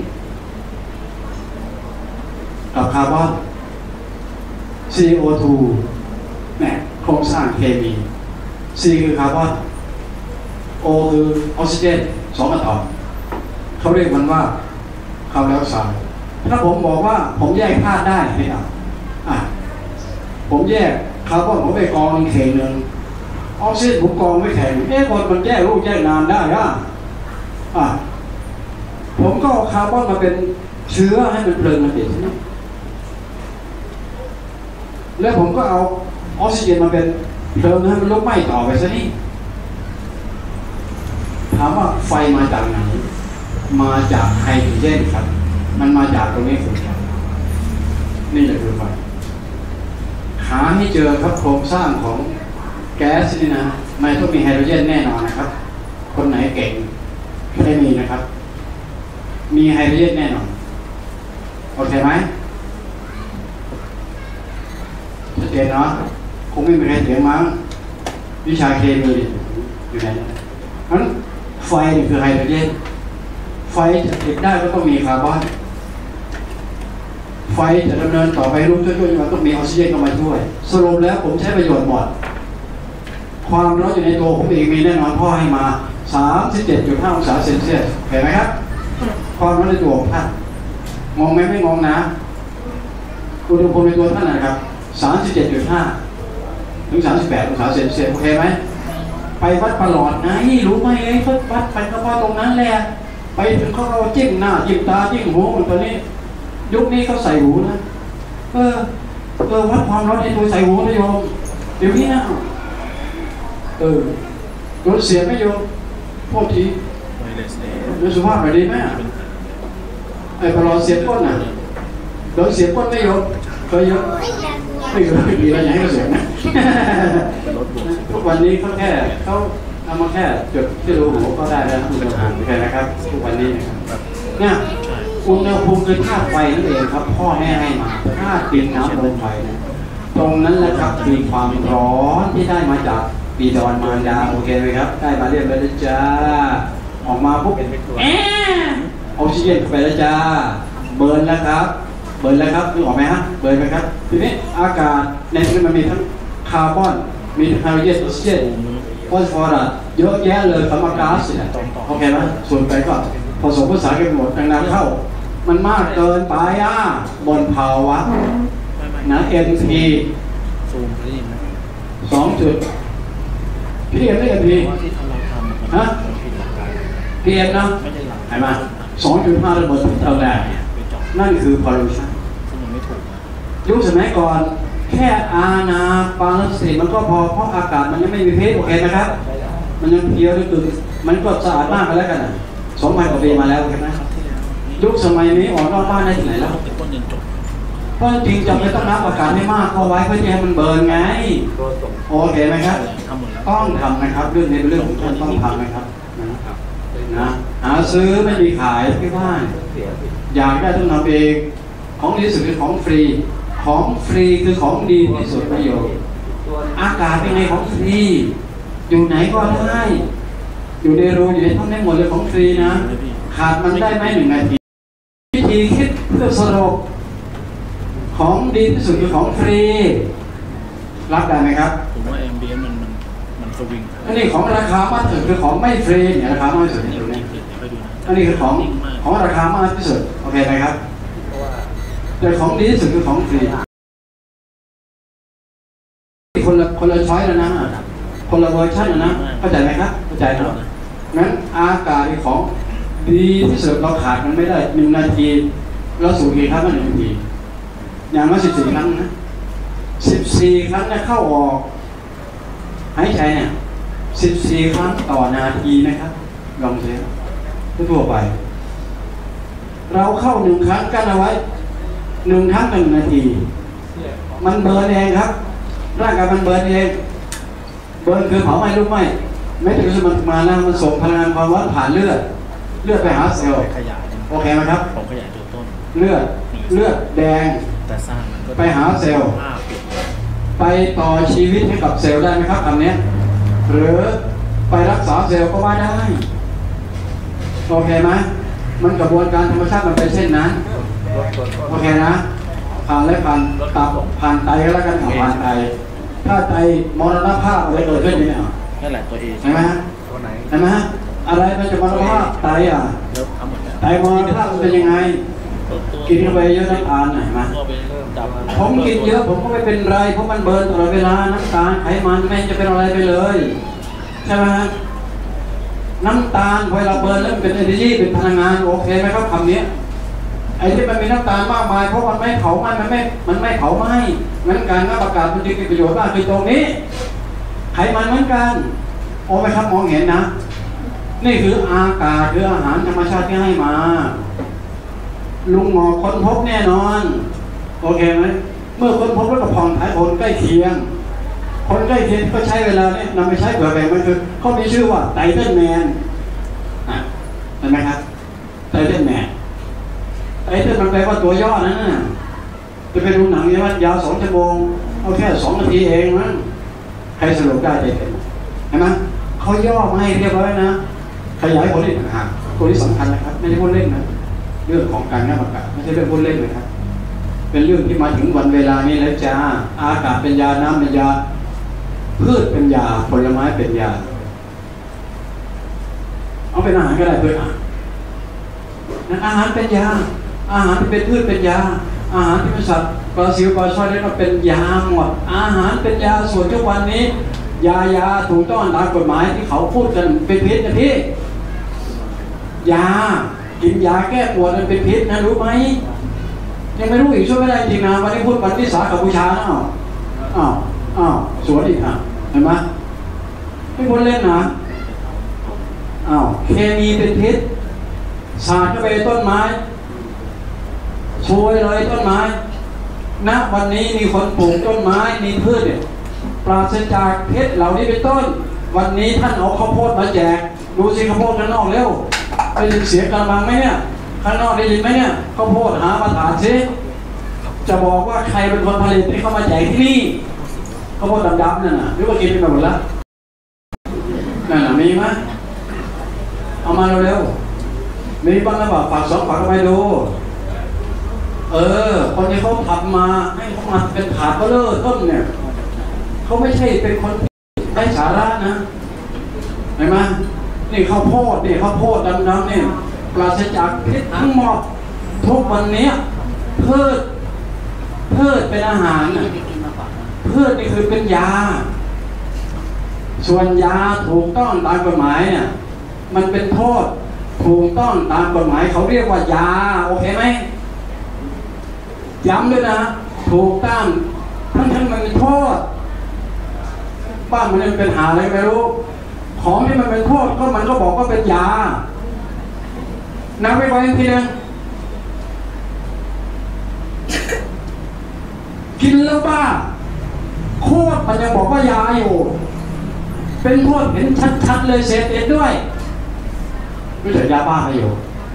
กับคาร์บอน ซี โอ ทู เนี่ยโครงสร้างเคมี C คือคาร์บอน O คือออกซิเจนสองอะตอมเขาเรียกมันว่าคาร์บอนไดออกไซด์ถ้าผมบอกว่าผมแยกธาตุได้ไม่เอาอ่ะผมแยกคาร์บอนผมไปกองเข่งหนึ่งออกซิเจนผมกองไม่แข็งเอ๊ะคนมันแยกรูปแยกนามได้อะอ่ะผมก็เอาคาร์บอนมาเป็นเชื้อให้มันเพลิงมันติดนะแล้วผมก็เอาออกซิเจนมาเป็นเพลิงให้มันลุกไหม้ต่อไปซะนี่ถามว่าไฟมาจากไหนมาจากไฮโดรเจนครับมันมาจากตรงนี้คือนี่แหละคือไฟหาให้เจอครับโครงสร้างของแก๊สนี่นะไม่ต้องมีไฮโดรเจนแน่นอนนะครับคนไหนเก่งไม่ได้มีนะครับมีไฮโดรเจนแน่นอนโอเคไหมชัดเจนเนาะคงไม่มีใครเถียงมั้งวิชาเคมีอยู่ไหนเพราะฉะนั้นไฟนี่คือไฮโดรเจนไฟจะติดได้ก็ต้องมีคาร์บอนไฟจะดำเนินต่อไปรูปช่วยๆมันต้องมีออกซิเจนเข้ามาช่วยสรุปแล้วผมใช้ประโยชน์หมดความร้อนอยู่ในตัวผมเองมีแน่นอนพ่อให้มา สามสิบเจ็ดจุดห้า องศาเซนเซียสเห็นไหมครับความร้อนในตัวของท่านงงไหมไม่งงนะอุณหภูมิในตัวท่านนะครับ สามสิบเจ็ดจุดห้า ถึง สามสิบแปด องศาเซนเซียสโอเคไหมไปวัดประหลอดไงรู้ไหมเอ้ยเขาวัดไปก็พอตรงนั้นแหละไปถึงเขาเอาจิ้มหน้าจิ้มตาจิ้มหูมันตัวนี้ยุคนี้เขาใส่หูนะเออเออวัดความร้อนในตัวใส่หูนะโยมเดี๋ยวนี้นะเออรถเสียไหมโยมพวกทีรถสุภาพหน่อยดีไหมไอ้ประหลอดเสียก้นน่ะรถเสียก้นไม่โยมเคยเยอะไม่เคยไม่มีอะไรอย่างให้เสียนะทุกวันนี้เขาแค่เขาทำมาแค่จุดที่รูหูก็ได้แล้วอุณหภูมิโอเคนะครับทุกวันนี้นะครับเนี่ยอุณหภูมิคือธาตุไฟนั่นเองครับพ่อแม่ให้มาธาตุดินน้ำลมไฟนะตรงนั้นแหละครับมีความร้อนที่ได้มาจากปีดอนมารดาโอเคไหมครับได้มาเรียบร้อยแล้วจ้าออกมาปุ๊บเอ๊ะออกซิเจนเข้าไปแล้วจ้าเบิร์นแล้วครับเบิร์นแล้วครับนึกออกไหมฮะเบิร์นไหมครับทีนี้อากาศในนี้มันมีทั้งคาร์บอนมีทั้งไฮโดรเจนออกซิเจนฟอสฟอรัสเยอะแยะเลยคาร์บอนก๊าซเนี่ยโอเคไหมส่วนไปก็ผสมผสานกันหมดดังนั้นเข้ามันมากเกินไปอ่ะบนภาวะนะ เอ็ม พี สองจุดพี่เอ็มได้เอ็มพีฮะพี่เอ็มนะเห็นไหมสองจุดห้าระเบิดเท่าไหร่นั่นคือ pollution ยุคสมัยก่อนแค่อาณาปานสติมันก็พอเพราะอากาศมันยังไม่มีเพชรโอเคไหมครับมันยังเพียวด้วยคือมันก็สะอาดมากแล้วกันสองพันกว่าปีมาแล้วใช่ไหมยุคสมัยนี้ออกนอกบ้านได้ที่ไหนแล้วเพราะจริงจำเป็นต้องรับอากาศให้มากเข้าไว้เพื่อที่ให้มันเบิร์นไงโอเคไหมครับต้องทำนะครับเรื่องนี้เป็นเรื่องของท่านต้องทำนะครับนะหาซื้อไม่มีขายที่บ้านอยากได้ต้องทำเองของดีที่สุดคือของฟรีของฟรีคือของดีที่สุดประโยชน์อากาศเป็นไงของฟรีอยู่ไหนก็ได้อยู่ในรูอยู่ในห้องได้หมดเลยของฟรีนะขาดมันได้ไหมหนึ่งนาทีวิธีคิดเพื่อสรุปของดีที่สุดคือของฟรีรับได้ไหมครับผมว่าแอมเบียนมันมันมันสวิงอันนี้ของราคามากที่สุดคือของไม่ฟรีเนี่ยราคามากที่สุดอยู่นี่อันนี้คือของของราคามากที่สุดโอเคไหมครับแต่ของดีที่สุดคือของฟรีคนละคนละช้อยแล้วนะคนละเวอร์ชันนะเข้าใจไหมครับเข้าใจเนาะงั้นอากาศของดีที่สุดเราขาดมันไม่ได้หนึ่งนาทีเราสูดกี่ครั้งก็หนึ่งนาทีอย่างละสิบสี่ครั้งนะสิบสี่ครั้งเนี่ยเข้าออกหายใจเนี่ยสิบสี่ครั้งต่อนาทีนะครับลองเสียทั่วไปเราเข้าหนึ่งครั้งกั้นเอาไว้หนึ่งครั้งหนึ่งนาทีมันเบิร์นเองครับร่างกายมันเบิร์นเองเบิร์นคือเผาไหม้ลุกไหม้ไม่ถึงสมันมาแล้วมันส่งพลังงานความร้อนผ่านเลือดเลือดไปหาเซลล์ขยายโอเคไหมครับผมขยายตัวต้นเลือดเลือดแดงแต่สร้างมันก็ไปหาเซลล์ไปต่อชีวิตให้กับเซลล์ได้ไหมครับคำนี้หรือไปรักษาเซลล์ก็ว่าได้โอเคไหมมันกระบวนการธรรมชาติมันเป็นเช่นนั้นโอเคนะผ่านและผ่านตับผ่านไตแล้วกันผ่านไตถ้าไตมรณภาพอะไรเกิดขึ้นเนี่ยนั่นแหละตัวเองใช่ไหมใช่ไหมอะไรมันจะมรณภาพไตอ่ะไตมรณภาพมันเป็นยังไงกินเข้าไปเยอะน้ำตาลไหนมาผมกินเยอะผมก็ไม่เป็นไรเพราะมันเบิร์นตลอดเวลาน้ำตาลไขมันไม่จะเป็นอะไรไปเลยใช่ไหมน้ำตาลพอเราเบิร์นแล้วเป็น energy เป็นพลังงานโอเคไหมครับคำนี้ไอ้ที่มันมีน้ำตาลมากมายเพราะมันไม่เผาไหม้มันไม่มันไม่เผาไหม้งั้นการงับอากาศมันจึงมีประโยชน์มากคือตรงนี้ไขมันเหมือนกันโอ้ไหมครับมองเห็นนะนี่คืออากาศคืออาหารธรรมชาติที่ให้มาลุงหมอค้นพบแน่นอนโอเคไหมเมื่อค้นพบแล้วก็ผ่องถ่ายคนใกล้เคียงคนใกล้เคียงก็ใช้เวลาเนี่ยนำไปใช้เผื่อแบ่งมันคือเขามีชื่อว่าไทเทนแมนเห็นไหมครับไทเทนแมนไทเทนมันแปลว่าตัวย่อนั่นน่ะจะไปดูหนังเนี่ยว่ายาวสองชั่วโมงเอาแค่สองนาทีเองมั้งใครสรุปได้ไทเทนเห็นไหมเขาย่อมาให้เรียบร้อยนะขยายผลอีกต่างหากตัวนี้สำคัญนะครับไม่ใช่พูดเล่นนะเรื่องของการงับอากาศไม่ใช่เรื่องพูดเล่นนะครับเป็นเรื่องที่มาถึงวันเวลานี้แล้วจ้าอากาศเป็นยาน้ำเป็นยาพืชเป็นยาผลไม้เป็นยาเอาเป็นอาหารก็ได้เพื่อนนั้นอาหารเป็นยาอาหารที่เป็นพืชเป็นยาอาหารที่เป็นสัตว์ปลาซิวปลาช่อนนี่ก็เป็นยาหมดอาหารเป็นยาส่วนทุกวันนี้ยายาถูกต้องตามกฎหมายที่เขาพูดกันเป็นพิษนะพี่ยากินยาแก้ปวดมันเป็นพิษนะรู้ไหมยังไม่รู้อีกช่วยไม่ได้จริงนะวันนี้พูดวันวิสาขบูชาอ้าวอ้าวอ้าวสวนอีกอ่ะเห็นไหมไม่ควรเล่นนะอ้าวเคมีเป็นพิษสาดเข้าไปต้นไม้ช่วยเลยต้นไม้ณวันนี้มีคนปลูกต้นไม้มีพืชเนี่ยปราศจากพิษเหล่านี้เป็นต้นวันนี้ท่านเอาข้าวโพดมาแจกดูสิข้าวโพดข้างนอกเร็วได้ยินเสียงกระมังไหมเนี่ยข้างนอกได้ยินไหมเนี่ยข้าวโพดหามาถานสิจะบอกว่าใครเป็นคนผลิตที่เข้ามาแจกที่นี่ข้าวโพดดำๆนั่นน่ะหรือว่ากินไปหมดแล้วนั่นน่ะมีไหมเอามาเร็วๆมีบ้างแล้วบอกฝากสองฝากเอาไปดูเออคนที่เขาทำมาให้เขามาเป็นถาดก็เลิศต้นเนี่ยเขาไม่ใช่เป็นคนไร้สาระนะเห็นไหมนี่ข้าวโพดนี่ข้าวโพดดำๆเนี่ยปราศจากพิษทั้งหมดทุกวันนี้พืชพืชเป็นอาหารพืชนี่คือเป็นยาส่วนยาถูกต้องตามกฎหมายเนี่ยมันเป็นโทษถูกต้องตามกฎหมายเขาเรียกว่ายาโอเคไหมย้ำด้วยนะถูกต้องทั้งทั้งมันเป็นโทษบ้านมันเป็นหาอะไรไม่รู้ของที่มันเป็นโทษก็มันก็บอกว่าเป็นยานับไว้ไว้ทีนึงกินแล้วบ้าโคตรมันยังบอกว่ายาอยู่เป็นโทษเห็นชัดๆเลยเสพติดด้วยไม่ใช่ยาบ้าไปอยู่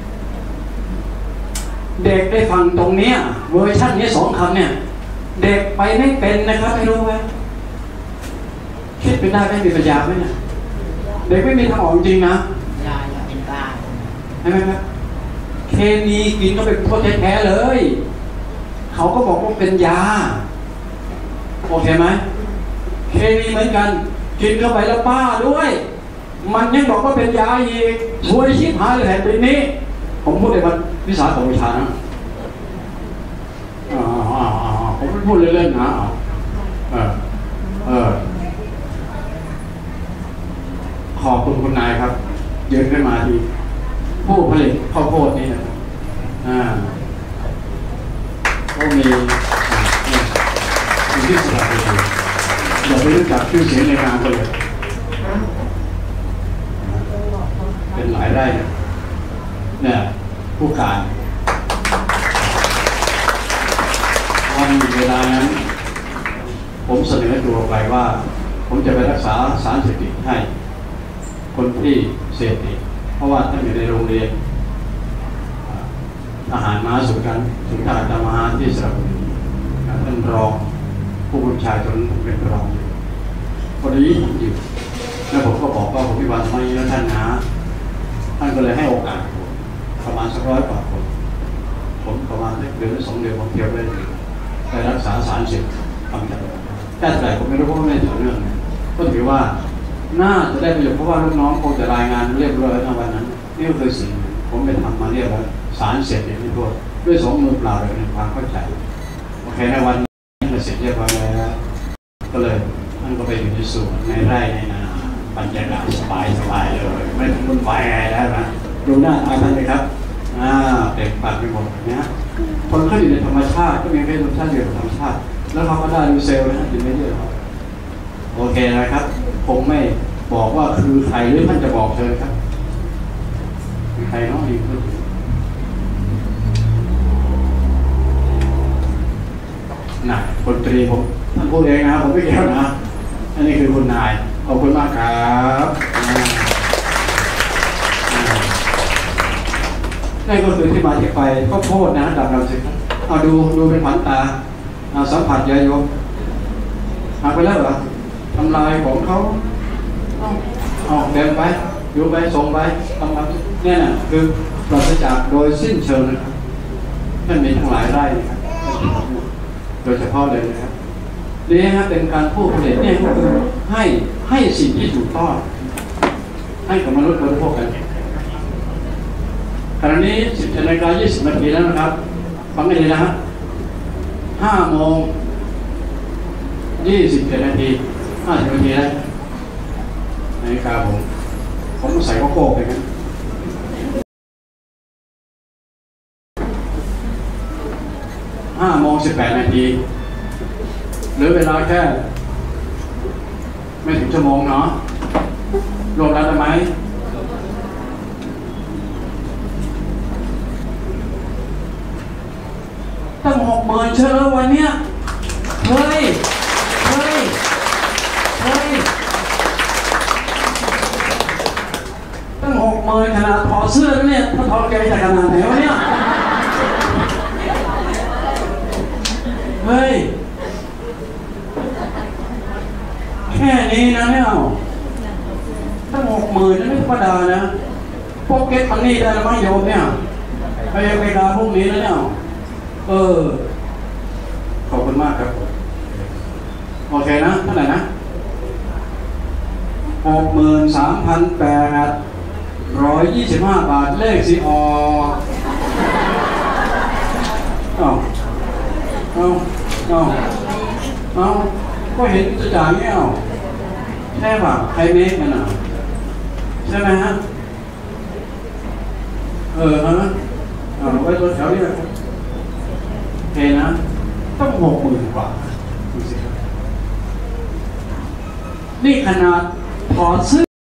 เด็กได้ฟังตรงเนี้ยเวอร์ชันนี้สองคำเนี่ยเด็กไปไม่เป็นนะครับไม่รู้ไหมคิดเป็นได้ไม่มีปัญญาไหมเนี่ยเด็กไม่มีทางออกจริงนะยาอยากกินได้ใช่ไหมครับเคมีกินก็เป็นโทษแท้ๆเลยเขาก็บอกว่าเป็นยาโอเคไหมเคมีเหมือนกันกินเข้าไปแล้วบ้าด้วยมันยังบอกว่าเป็นยาอีกช่วยชิบหายเลยแผ่นดินนี้ผมพูดในวันวิสาขบูชานะผมไม่พูดเล่นๆนะเออเออขอบคุณคุณนายครับยืนขึ้นมาดีผู้ผลิตข้าวโพดนี่นะอ่าที่สระบุรีอย่าไปรู้จักชื่อเสียงในงานก็เลยเป็นหลายไร่เนี่ยผู้การวันเวลานั้นผมเสนอตัวไปว่าผมจะไปรักษาสารเสพติดให้คนที่เสพติดเพราะว่าท่านอยู่ในโรงเรียนทหารม้าสุดกันสุดทหารทหารที่สระบุรีท่านรองผู้บัญชาการผมเป็นรองพอดีอยู่แล้วผมก็บอกว่าผมพิบัติไม่แล้วท่านนะท่านก็เลยให้โอกาสผมประมาณสักร้อยกว่าคนผมประมาณเดือนสองเดือนผมเที่ยวได้ไปรักษาสารเสพติดทำจัดแค่ไหนผมไม่รู้เพราะไม่ได้เรื่องก็ถือว่าน่าจะได้ประโยชน์เพราะว่าลูกน้องคงจะรายงานเรียบร้อยในวันนั้นนี่ก็คือสิ่งผมไปทำมาเรียบร้อยสารเสพติดไม่โทษด้วยสองมือเปล่าเลยในความเข้าใจโอเคในวันนี้เราเสร็จเรียบร้อยแล้วก็เลยท่านก็ไปอยู่ในสวนในไร่ในนาบรรยากาศสบายสบายเลยไม่ต้องวุ่นวายอะไรแล้วนะดูหน้าตาท่านเลยครับอ่าเต็มปากไปหมดนะคนเขาอยู่ในธรรมชาติก็มีแค่รสชาติเดียวกับธรรมชาติแล้วเขาก็ได้ดูเซลล์นะอยู่ไม่เยอะโอเคนะครับผมไม่บอกว่าคือใครหรือท่านจะบอกเชิญครับใครน้องดีขึ้นนายคนตรีผมท่านพูดเองนะผมไม่เกี่ยวนะอันนี้คือคุณนายขอบคุณมากครับนี่ก็คือที่มาที่ไปก็โทษนะดับเราสิเอาดูดูเป็นขวัญตาเอาสัมผัสเยอะโยมหาไปแล้วเหรอทำลายของเขาเอาเอาเดินไปอยู่ไปส่งไปทำทำเนี่ยนะคือปราศจากโดยสิ้นเชิงนะครับท่านมีทั้งหลายไร่นะครับโดยเฉพาะเลยนะครับนี่ฮะเป็นการพูดประเด็นเนี่ยก็คือให้ให้สิ่งที่ถูกต้องให้กับมนุษย์บริโภคกันขณะนี้สิบนาฬิกายี่สิบนาทีแล้วนะครับฟังให้ดีนะฮะห้าโมงยี่สิบเจ็ดนาทีห้าสิบนาทีแล้วนาฬิกาผมผมต้องใส่ข้อโค้งไปกันห้าโมงสิบแปดนาทีเหลือเวลาแค่ไม่ถึงชั่วโมงเนาะรวมแล้วได้ไหมตั้งหกหมื่นเชื่อแล้ววันเนี้ยเฮ้ยเฮ้ยเฮ้ยตั้งหกหมื่นขนาดถอดเสื้อเนี่ยถ้าถอดแกจะขนาดไหนวะเนี่ยเฮ้ยแค่นี้นะเนี่ยตั้งหกหมื่นนั่นไม่ธรรมดานะพวกเก็ตมันนี่ได้แล้วมั้งโยมเนี่ยไปไปดาพวกนี้แล้วเนี่ยเออขอบคุณมากครับโอเคนะเท่าไหร่นะหกหมื่นสามพันแปดร้อยยี่สิบห้าบาทเลขสีออกเอาเอาเอาเอาก็เห็นจะจ่ายเงี้ยใช่ป่ะใครเมคมันอ่ะใช่ไหมฮะเออฮะเอาไว้ตัวแถวนี้เลยเห็นนะต้องหกหมื่นกว่าดูสิครับนี่ขนาดถอดเสื้อ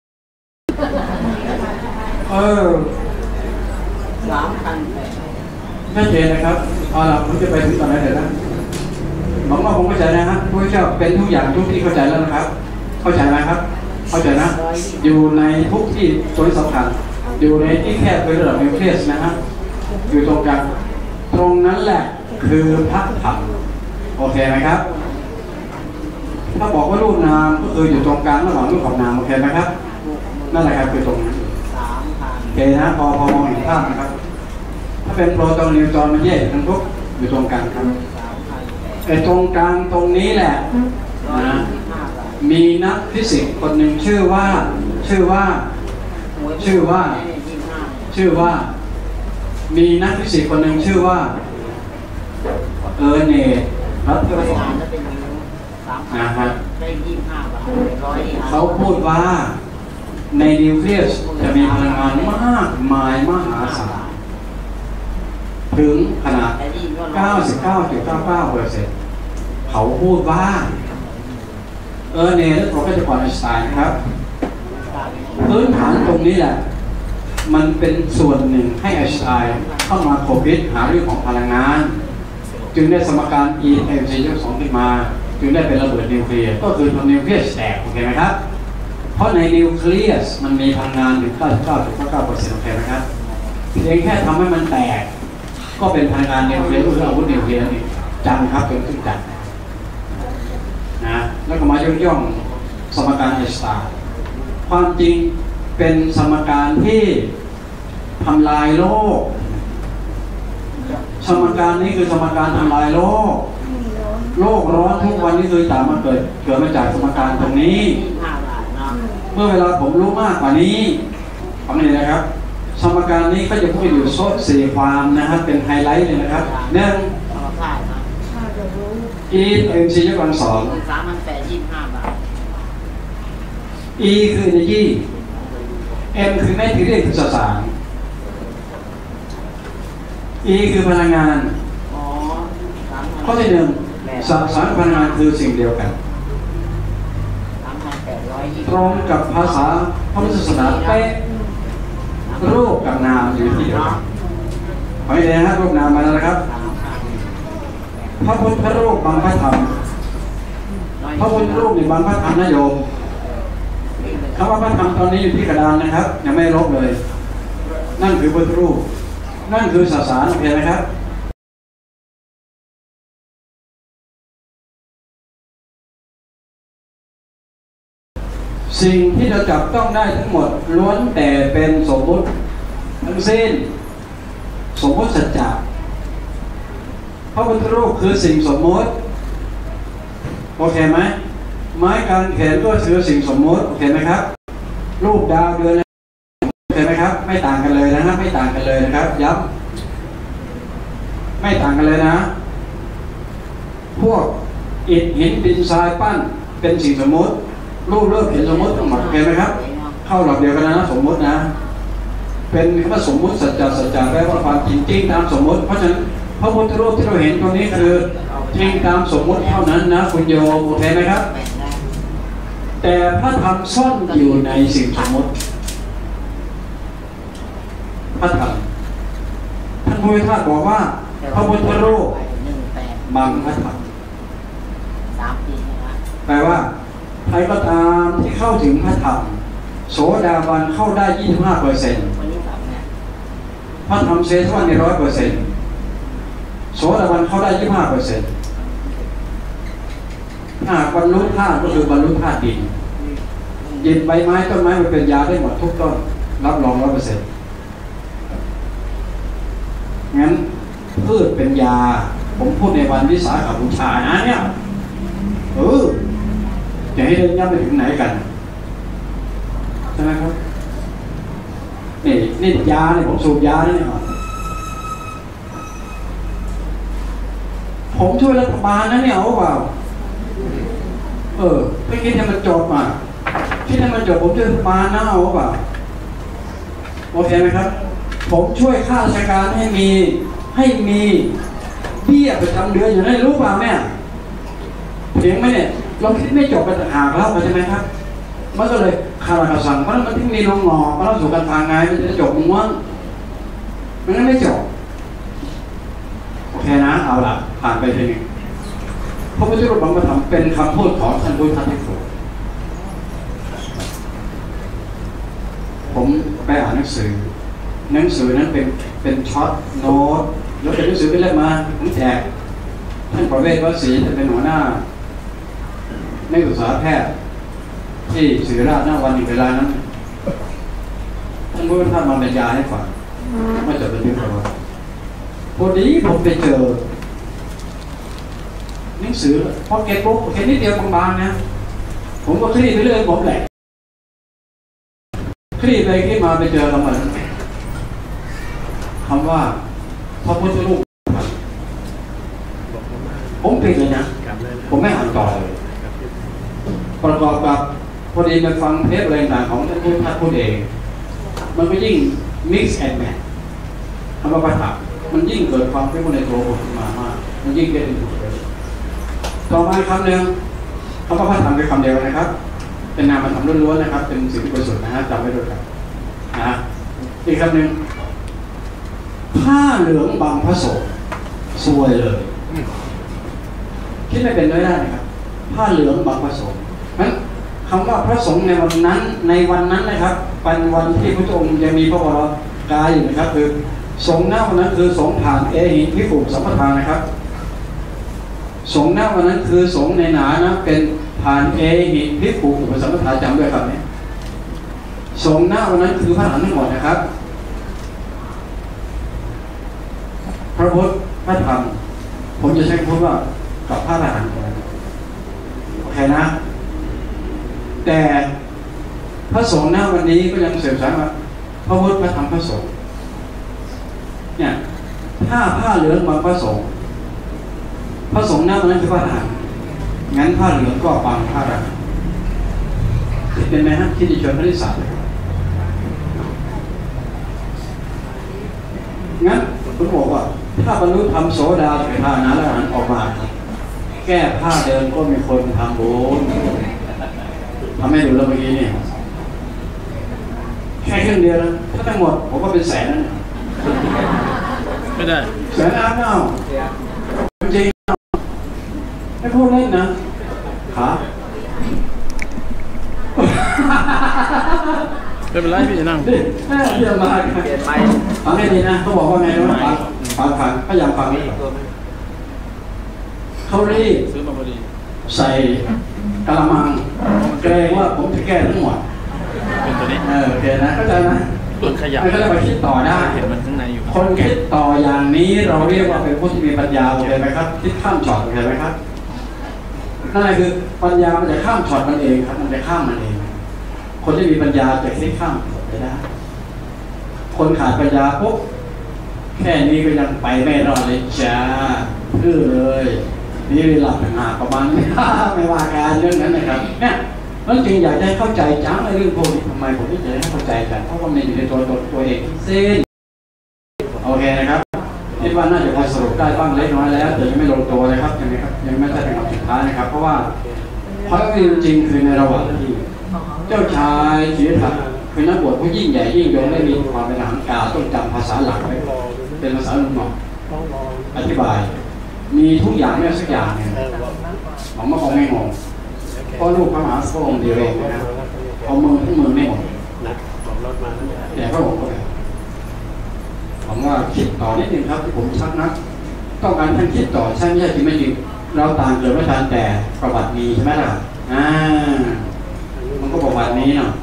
เออสามพันชัดเจนนะครับเอาล่ะผมจะไปถึงตอนไหนเดี๋ยวนะหวังว่าผมเข้าใจนะฮะพระเจ้าเป็นทุกอย่างทุกที่เข้าใจแล้วนะครับเข้าใจไหมครับเข้าใจนะอยู่ในทุกที่ตัวสำคัญอยู่ในที่แคบเป็นระดับนิวเคลียสนะฮะอยู่ตรงกลางตรงนั้นแหละคือพระธรรมโอเคไหมครับถ้าบอกว่ารูปนามก็คืออยู่ตรงกลางระหว่างรูปกับนามโอเคไหมครับนั่นแหละครับคือตรงนั้นโอเคนะพอพอมองเห็นภาพนะครับถ้าเป็นโปรตอนนิวตรอนมันแยกทั้งทุกอยู่ตรงกลางครับไอ้ตรงกลางตรงนี้แหละนะมีนักฟิสิกส์คนหนึ่งชื่อว่าชื่อว่าชื่อว่าชื่อว่ามีนักฟิสิกส์คนหนึ่งชื่อว่าเออร์เนตรัตเทอร์ฟอร์ดนะครับเขาพูดว่าในนิวเคลียสจะมีพลังงานมากมายมหาศาลถึงขนาด เก้าสิบเก้าจุดเก้าเก้าเปอร์เซ็นต์เขาพูดว่าเออเนและโปรเฟสเซอร์ไอน์สไตน์นะครับพื้นฐานตรงนี้แหละมันเป็นส่วนหนึ่งให้ไอน์สไตน์เข้ามาโควิดหาเรื่องของพลังงานจึงได้สมการ E เอ็ม ซี ยกสองขึ้นมาจึงได้เป็นระเบิดนิวเคลียร์ก็คือทำนิวเคลียสแตกโอเคไหมครับเพราะในนิวเคลียสมันมีพลังงานถึง เก้าสิบเก้าจุดเก้าเก้าเปอร์เซ็นต์ โอเคไหมครับเพียงแค่ทำให้มันแตกก็เป็นพลังงานนิวเคลียร์ก็คืออาวุธนิวเคลียร์นี่จันครับเป็นขึ้นจันนะแล้วก็มายกย่องสมการไอน์สไตน์ความจริงเป็นสมการที่ทำลายโลกสมการนี้คือสมการทำลายโลกโลกร้อนทุกวันนี้คือจากมาเกิดเกิดมาจากสมการตรงนี้เมื่อเวลาผมรู้มากกว่านี้ทำนี่นะครับสมการนี้ก็จะพูดอยู่โซ่สี่ความนะครับเป็นไฮไลท์เลยนะครับหนึ่ง E เอ็ม ซี ยกกำลังสองสามพันแปดยี่สิบห้าบาท E คือ energy M คือแม่ที่เรียกคือสสาร E คือพลังงานข้อที่หนึ่งสสารพลังงานคือสิ่งเดียวกันตรงกับภาษาพระพุทธศาสนาเป๊ะรูปกับนามอยู่ที่เดียวกันขอให้เลยนะรูปนามมาแล้วนะครับพระพุทธรูปบางพระธรรมพระพุทธรูปในบางพระธรรมนะโยมคำว่าพระธรรมตอนนี้อยู่ที่กระดานนะครับยังไม่ลบเลยนั่นคือพุทธรูปนั่นคือศาสนาโอเคไหมครับสิ่งที่เราจับต้องได้ทั้งหมดล้วนแต่เป็นสมมุติทั้งสิ้นสมมุติสัจจะพระพุทธรูปคือสิ่งสมมุติโอเคไหมไม้กางเขนก็คือสิ่งสมมุติโอเคไหมครับรูปดาวเดือนโอเคไหมครับไม่ต่างกันเลยนะครับไม่ต่างกันเลยนะครับย้ำไม่ต่างกันเลยนะพวกอิฐหินดินทรายปั้นเป็นสิ่งสมมุติรูปเลิกเห็นสมมุติทั้งหมดโอเคไหมครับเข้าหลักเดียวกันนะสมมุตินะเป็นคำว่าสมมุติสัจจะสัจจะแปลว่าความจริงจริงตามสมมุติเพราะฉะนั้นพระพุทธรูปที่เราเห็นตรงนี้คือจริงตามสมมุติเท่านั้นนะคุณโยมโอเคไหมครับแต่พระธรรมซ่อนอยู่ในสิ่งสมมุติพระธรรมท่านพุทธทาสบอกว่าพระพุทธรูปบังพระธรรมแปลว่าใครก็ตามที่เข้าถึงพระธรรมโสดาบันเข้าได้ ยี่สิบห้าเปอร์เซ็นต์ พระธรรมเสสวันใน ร้อยเปอร์เซ็นต์ โสดาบันเข้าได้ ยี่สิบห้าเปอร์เซ็นต์ ถ้าบรรลุธาตุก็คือบรรลุธาตุดินหยิบใบไม้ต้นไม้มันเป็นยาได้หมดทุกต้นรับรอง ร้อยเปอร์เซ็นต์ งั้นพืชเป็นยาผมพูดในวันวิสาขบูชานะเนี่ยเออจะให้เดินย่ำไปถึงไหนกันใช่ไหมครับนี่นี่ยาเนี่ยผมสูบยาเนี่ยผมช่วยรัฐบาลนะเนี่ยเอาเปล่าเออไม่คิดให้มันจบอ่ะคิดให้มันจบผมช่วยรัฐบาลนะเอาเปล่าโอเคไหมครับผมช่วยข้าราชการให้มีให้มีเบี้ยประจำเดือนอยู่ได้รู้เปล่าแม่เพียงไหมเนี่ยเราคิดไม่จบไปต่างหากแล้วใช่ไหมครับมันก็เลยคาราคาสั่งเพราะมันที่มีลงงอมาแล้วสู่กันทางไงมันจะจบม้วนมันก็ไม่จบโอเคนะเอาล่ะผ่านไปทีนึงพระพุทธรูปบางพระธรรมเป็นคำพูดของท่านพุทธทาสผมไปอ่านหนังสือหนังสือนั้นเป็นเป็นช็อตโน้ตแล้วเป็นหนังสือเป็นเล่มมาผมแจกท่านประเวศวสีจะเป็นหัวหน้านักศึกษาแพทย์ที่ศิริราชณวันอีกเวลานั้นท่านพุทธทาสมาบรรยายให้ฟังว่าจะเป็นยังไงพอดีผมไปเจอหนังสือพอเก็ตบุ๊กเก็ตนิดเดียวบางๆนะผมก็คลี่ไปเรื่อยผมแหละคลี่ไปคลี่มาไปเจอคำว่าคำว่าพระพุทธรูปผมผิดเลยนะผมไม่อ่านต่อเลยประกอบกับพอดีไปฟังเทปอะไรต่างของท่านพุทธทาสพูดเองมันก็ยิ่ง mix and match คำว่าประทับมันยิ่งเกิดความเป็นคนในตัวผมขึ้นมามากมันยิ่งเป็นถูกเลยต่อมาคำหนึ่งเขาก็พาดธรรมเป็นคำเดียวนะครับเป็นนามธรรมล้วนๆนะครับเป็นสิ่งที่บริสุทธิ์นะฮะจำไว้ด้วยครับนะอีกคำหนึ่งผ้าเหลืองบางพระสงฆ์ซวยเลยคิดไม่เป็นด้วยได้นะครับผ้าเหลืองบางพระสงฆ์นั้นคำว่าพระสงฆ์ในวันนั้นในวันนั้นนะครับเป็นวันที่พระองค์ยังมีพระวรกายอยู่นะครับคือสงฆ์หน้าวันนั้นคือสงฆ์ผ่านเอหิพิภูสัมปทานนะครับสงฆ์หน้าวันนั้นคือสงฆ์ในหนานะเป็นผ่านเอหิพิภูอุปสัมปทานจำด้วยครับเนี่ยสงฆ์หน้าวันนั้นคือพระอรหันต์ทั้งหมดนะครับพระพุทธพระธรรมผมจะใช้คำว่ากับพระอรหันต์โอเคนะแต่พระสงฆ์หน้าวันนี้ก็ยังเสริมสร้างว่าพระพุทธพระธรรมพระสงฆ์เนี่ยถ้าผ้าเหลืองบางพระสงฆ์พระสงฆ์หน้าวันนั้นคือพระอรหันต์งั้นผ้าเหลืองก็บางพระอรหันต์เป็นไหมฮะที่ดิฉันไม่ได้สาบงั้นผมบอกว่าถ้าบรรลุธรรมโสดาสกิทานาแล้วหันออกมาแก้ผ้าเดินก็มีคนทำบุญทำให้ดูแล้วเมื่อกี้นี่แค่ครึ่งเดียวนะถ้าทั้งหมดผมก็เป็นแสนแล้วเนี่ยไม่ได้แสนล้านเนาะจริงไม่พูดเล่นนะขาไม่เป็นไรพี่จะนั่งดิแม่เยี่ยมมากเปลี่ยนไปฟังให้ดีนะเขาบอกว่าไงนะฟังฟังฟังพยายามฟังนี่เขารีบซื้อมาพอดีใส่กะละมังเกรงว่าผมจะแก้ทั้งหมดเป็นตัวนี้เออโอเคนะเข้าใจไหมคนขยับไม่ก็ได้ไปคิดต่อได้เห็นมันข้างในอยู่คนคิดต่ออย่างนี้เราเรียกว่าเป็นผู้ที่มีปัญญาโอเคไหมครับคิดข้ามช็อตโอเคไหมครับนั่นแหละคือปัญญามันจะข้ามช็อตมันเองครับมันจะข้ามมันเองคนที่มีปัญญาจะคิดข้ามไปได้คนขาดปัญญาปุ๊บแค่นี้ก็ยังไปไม่รอดเลยจ้าพื้อเลยนี่หลับหาประมาณนี้ไม่ว่าการเรื่องนั้นนะครับเนี่ยนั่นจึงอยากให้เข้าใจจ้าในเรื่องพวกนี้ทำไมผมไม่อยากให้เข้าใจกันเพราะว่ามันอยู่ในตัวตัวตัวเองเส้นโอเคนะครับคิดว่าน่าจะพอสรุปได้บ้างเล็กน้อยแล้วแต่ยังไม่ลงตัวนะครับยังไงครับยังไม่ใช่เป็นคำสุดท้ายนะครับเพราะว่าเพราะจริงๆคือในระหว่างที่เจ้าชายศิริทัตคือนักบวชผู้ยิ่งใหญ่ยิ่งยงได้มีความเป็นหังกาต้องจำภาษาหลักไว้เป็นภาษาลุงหนอกอธิบายมีทุกอย่างไม่สักอย่างเนี่ยผมก็คงไม่งงเพราะลูกพระมหาโสมเดียวเองนะเอามือทั้งมือไม่หมดแต่ก็บอกว่าผมว่าคิดต่อนิดนึงครับที่ผมชักนักต้องการท่านคิดต่อใช่ไม่ใช่จริงไม่จริงเราต่างเกิดไม่ทันแต่ประวัติมีใช่ไหมล่ะอ่ามันก็ประวัตินี้เนาะ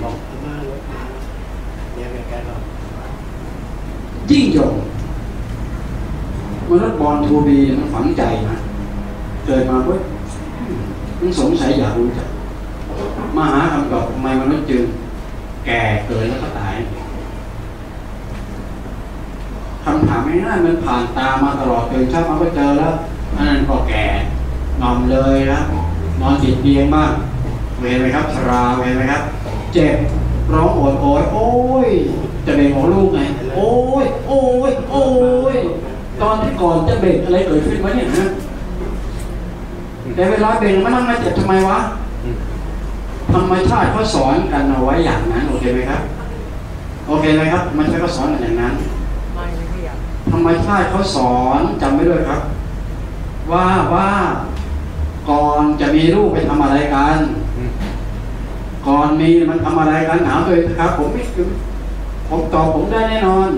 ยิ่งยงมนุษย์บอลทูบีมันฝังใจนะเกิดมาเว้ยมันสงสัยอยากรู้จักมาหาคำตอบทำไมมนุษย์จึงแก่เกิดแล้วก็ตายคำถามง่ายๆมันผ่านตามาตลอดตื่นเช้ามาก็เจอแล้วอันนั้นก็แก่นอนเลยนะนอนติดเตียงบ้างเห็นไหมครับชราเห็นไหมครับเจ็บร้องโอดโอยโอ้ยจะเบ่งของลูกไงโอ้ยโอ้ยโอ้ยตอนที่ก่อนจะเบ่งอะไรเกิดขึ้นวะเนี่ยนะแต่เวลาเบ่งมันนั่งมาเจ็บทำไมวะธรรมชาติเขาสอนกันเอาไว้อย่างนั้นโอเคไหมครับโอเคไหมครับมันใช่เขาสอนกันอย่างนั้นธรรมชาติเขาสอนจำไว้ด้วยครับว่าว่าก่อนจะมีลูกไปทำอะไรกันก่อนมีมันทำอะไรกันหนาวเลยครับผมไม่ผมตอบผมได้แน่นอน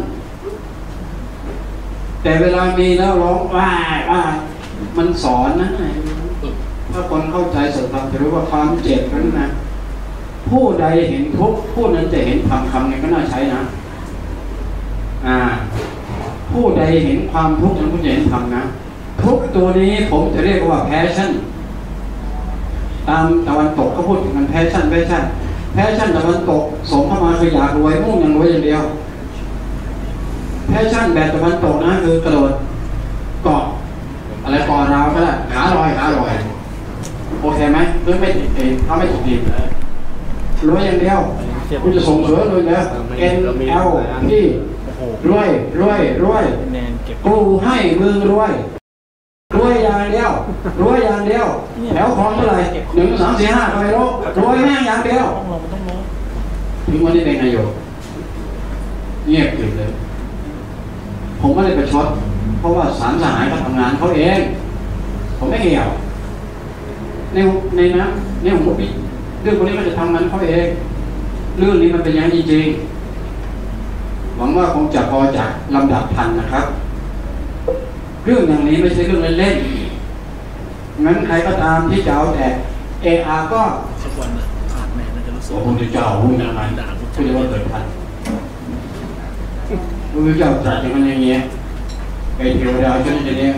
แต่เวลามีแล้วร้องว้าว้ามันสอนนะถ้าคนเข้าใจสัจธรรมจะรู้ว่าความเจ็บนั้นนะผู้ใดเห็นทุกข์ผู้นั้นจะเห็นธรรมคำนี้ก็น่าใช้นะอ่าผู้ใดเห็นความทุกข์นั้นผู้จะเห็นธรรมนะทุกตัวนี้ผมจะเรียกว่าแพชชั่นตามตะวันตกเขาพูดถึงมันแพชชั่นแพชชั่นแพชชั่นตะวันตกสมเข้ามาคืออยากรวยมุ่งอย่างรวยอย่างเดียวแพชชั่นแบบตะวันตกนะคือกระโดดเกาะอะไรเกาะราวก็ได้ขาลอยขาลอยโอเคไหมหรือไม่ติดเองถ้าไม่ติดดีรวยอย่างเดียวคุณจะส่งเสริมเลยนะเอ็นเอลพี่รวยรวยรวยกูให้มึงรวยรวยอย่างเดียวรวยอย่างเดียวแถวคลองเท่าไหร่หนึ่งสามสี่ห้าก็ไม่รู้รวยแม่งอย่างเดียวถึงวันนี้เป็นนายกเงียบกริบเลยผมไม่ได้ประชดเพราะว่าสารสหายเขาทำงานเขาเองผมไม่เกี่ยวในในนั้นในผมบอกเรื่องพวกนี้มันจะทำงานเขาเองเรื่องนี้มันเป็นอย่างจริงๆหวังว่าคงจะพอจากลำดับทันนะครับเรื่องอย่างนี้ไม่ใช่เรื่องเล่นๆงั้นใครก็ตามที่จะเอาแต่เออาก็สักวันนะขาดแม่น่าจะรู้สึกพระพุทธเจ้าพูดอย่างไรพูดเรียกว่าเกิดพันพระพุทธเจ้าตรัสอย่างนั้นอย่างเงี้ยไอ้เทวดาชั้นจะเนี่ย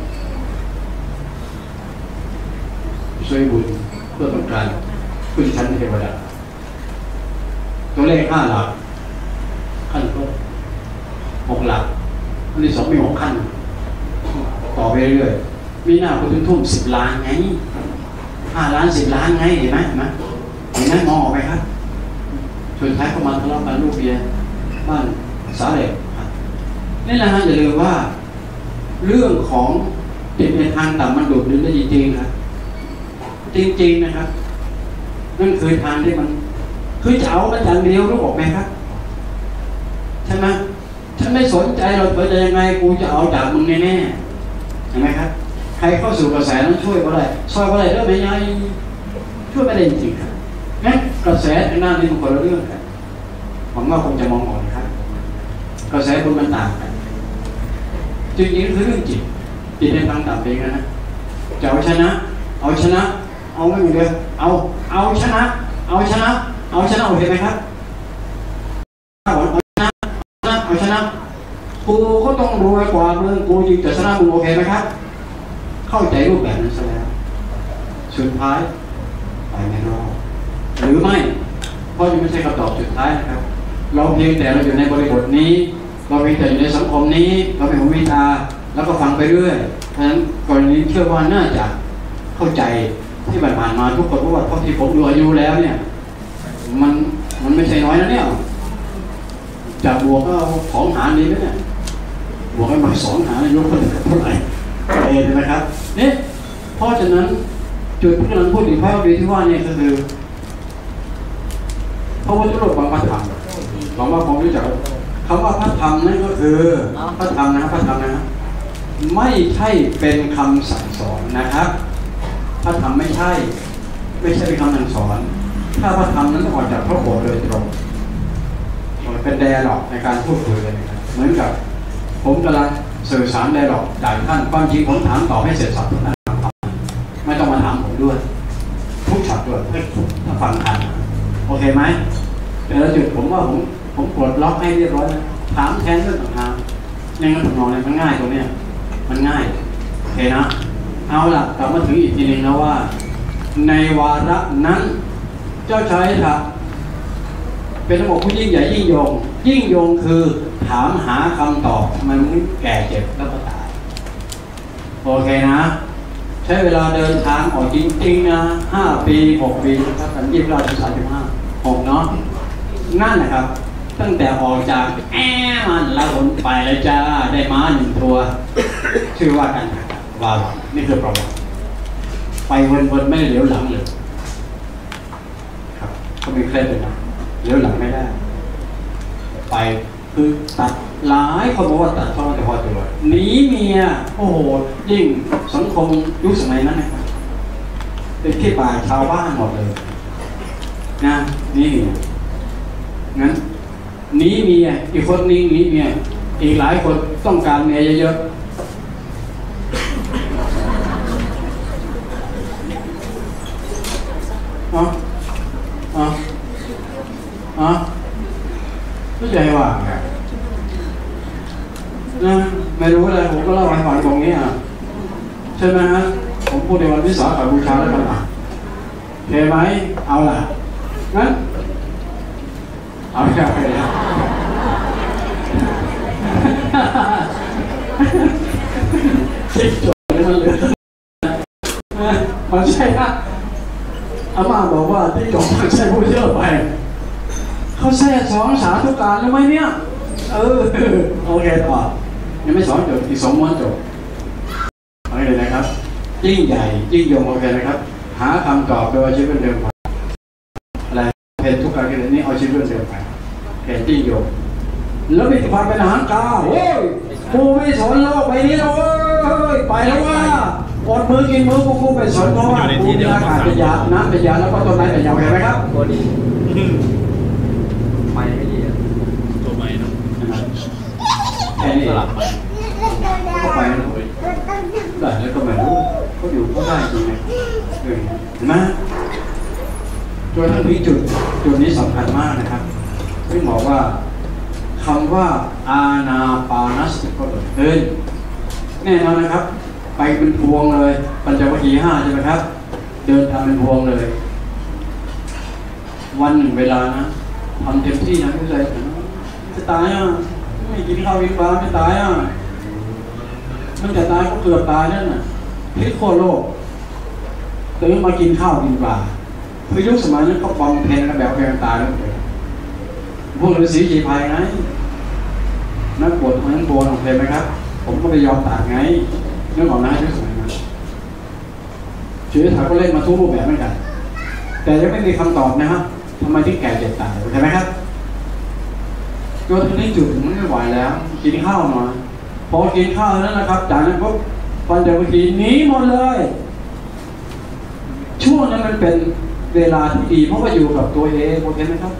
ช่วยบุญเพื่อต้องการขึ้นชั้นเทวดาตัวเลขห้าหลักขั้นต้นหกหลักอันที่สองมีหกขั้นต่อไปเรื่อยมีหน้าคุณทุ่มสิบล้านไงห้าล้านสิบล้านไงเห็นไหมเห็นไหมเห็นไหมมองออกไหมครับสุดท้ายเข้ามาทะเลาะกันลูกเบียร์บ้านสาเหล็กนี่แหละฮะอย่าลืมว่าเรื่องของติดในทางต่ำมันโดดเด่นได้จริงๆครับจริงๆนะครับนั่นคือทางที่มันคือจะเอามันอย่างเดียวรู้บอกไหมครับใช่ไหมฉันไม่สนใจเราเปิดจะยังไงกูจะเอาจากมึงแน่ๆเห็นไหมครับใครเข้าสู่กระแสนั้นช่วยก็ได้ซอยก็ได้เรื่องไหนยังช่วยไม่ได้จริงๆครับงั้นกระแสทางด้านนี้มันคนละเรื่องกันผมว่าคงจะมองออกนะครับกระแสคนมันต่างกันจริงๆคือเรื่องจิตจิตในทางต่ำเองนะจะเอาชนะเอาชนะเอาไม่เหมือนเดิมเอาเอาชนะเอาชนะเอาชนะโอเคไหมครับเอาชนะเอาชนะกูก็ต้องรวยกว่ามึงกูจริงจะชนะมึงโอเคไหมครับเข้าใจรูปแบบนั้นซะแล้วสุดท้ายไปไม่รอดหรือไม่เพราะยังไม่ใช่คำตอบสุดท้ายนะครับเราเพียงแต่เราอยู่ในบริบทนี้เราเพียงแต่อยู่ในสังคมนี้เราเป็นหูวิตาแล้วก็ฟังไปเรื่อยเพราะฉะนั้นกรณีเชื่อว่าน่าจะเข้าใจที่ผ่านมาทุกคนเพราะว่าเท่าที่ผมดูอายุแล้วเนี่ยมันมันไม่ใช่น้อยนะเนี่ยจากบวกก็ของหารนี้ไหมเนี่ยบวกให้มาสองหารอายุเท่าไหร่เองใช่ไหมครับเนี่ยเพราะฉะนั้นจุดที่กำลังพูดถึงพระวิที่ว่าเนี่ยก็คือพระพุทธรูปบางพระธรรมหวังว่าผมรู้จักคำว่าพระธรรมนั่นก็คือพระธรรมนะพระธรรมนะไม่ใช่เป็นคำสั่งสอนนะครับพระธรรมไม่ใช่ไม่ใช่เป็นคำสั่งสอนถ้าพระธรรมนั้นออกจากพระโอษฐ์โดยตรงเป็นไดอะล็อกในการพูดคุยกันนะครับเหมือนกับผมกำลังสื่อสารไดอะล็อกจากท่านความจริงผมถามตอบให้เสร็จสับทุกท่านไม่ต้องมาถามผมด้วยทุกช็อตด้วยให้ถ้าฟังทันโอเคไหมแต่ละจุดผมว่าผมผมกดล็อกให้เรียบร้อยนะถามแทนเรื่องต่างๆในงานทำนองเนี่ยมันง่ายตรงเนี้ยมันง่ายโอเคนะเอาล่ะกลับมาถึงอีกทีนึงนะว่าในวาระนั้นเจ้าชายค่ะเป็นระบบผู้ยิ่งใหญ่ยิ่งยงยิ่งยงคือถามหาคำตอบมันแก่เจ็บแล้วก็ตายโอเคนะใช้เวลาเดินทางออกจริงๆนะห้าปีหกปีนะครับกันยี่สิบเก้าถึงสามสิบห้าหกเนาะนั่นนะครับตั้งแต่ออกจากแอมันแล้วผลไปแล้วจ้าได้ม้าหนึ่งตัวชื่อว่ากันวาวันนี่คือประวัติไปวนๆไม่เหลียวหลังเลยครับเขามีเคล็ดเลยนะเหลียวหลังไม่ได้ไปคือตัดหลายคนบอกว่าตัดช่องแต่พอตัวหนีเมียโอ้โหยิ่งสังคมยุคสมัยนั้นนะครับเป็นที่ป่าชาวบ้านหมดเลยนะนี่งั้นหนีเมียอีกคนนึงหนีเมียอีกหลายคนต้องการเมียเยอะๆอ๋ออ๋ออ๋อไม่ใจว่านะไม่รู้อะไรผมก็เล่าให้ฟังตรงนี้อ่ะใช่ไหมฮะผมพูดในวันวิสาขบูชาแล้วกันอ่ะเห็นไหมเอาล่ะงั้นเอาแค่ไปแล้วคิดจบเลยมันเลยมันใช่ฮะอาม่าบอกว่าที่จบมันใช่พูดเยอะไปเขาแท้สองสาธุการแล้วไหมเนี่ยเออโอเคต่อยังไม่สอนจบอีกสองม้วนจบโอเคให้เลยนะครับยิ่งใหญ่ยิ่งยงโอเคนะครับหาคำตอบโดยชีวิตเดิมไปอะไรเพนทุกการเกิดนี้เอาชีวิตเดิมไปเพนยิ่งยงแล้วมีความเป็นอาหารกาโอ้ยกูไม่สนโลกไปนี้แล้วเว้ยไปแล้วว่าอดมือกินมือกูกูไปสนเพราะว่ากูมีอากาศเป็นยาน้ำเป็นยาแล้วก็ต้นไม้เป็นยาเห็นไหมครับตัวดีไม่ไม่ดีตัวใหม่เนาะแค่นี้สลับไปก็ไปแล้วได้แล้วก็ไม่รู้เขาอยู่เขาได้จริงไหมเห็นไหมจนทั้งนี้จุดจุดนี้สำคัญมากนะครับที่บอกว่าคำว่าอาณาปานสติก็เกิดขึ้นแน่นอนนะครับไปเป็นพวงเลยปัญจวัคคีย์ห้าใช่ไหมครับเดินทางเป็นพวงเลยวันหนึ่งเวลานะทำเต็มที่นะไม่ใช่จะตายอ่ะไม่กินข้าวกินปลาไม่ตายอ่ะมันจะตายก็เกือบตายนั่นน่ะพิษโคโลกตื่นมากินข้าวกินปลาคือยุคสมัยนั้นเขาบำเพ็ญกันแบบแรงตายแล้วเลยพวกฤาษีชีพายไงนักบวชทั้งตัวของเพลไหมครับผมก็ไปยอมตากไงเรื่องของนายยุคสมัยนั้นชีวิตเขาก็เล่นมาทุกรูปแบบเหมือนกันแต่ยังไม่มีคำตอบนะครับทำไมที่แก่เจ็บตายใช่ไหมครับจนถึงนี้จุดมันไม่ไหวแล้วกินข้าวหน่อยพอกินข้าวนั้นนะครับจากนั้นปุ๊บปัญจวัคคีย์หนีหมดเลยช่วงนั้นมันเป็นเวลาที่ดีเพราะว่าอยู่กับตัวเองโอเคไหมครับ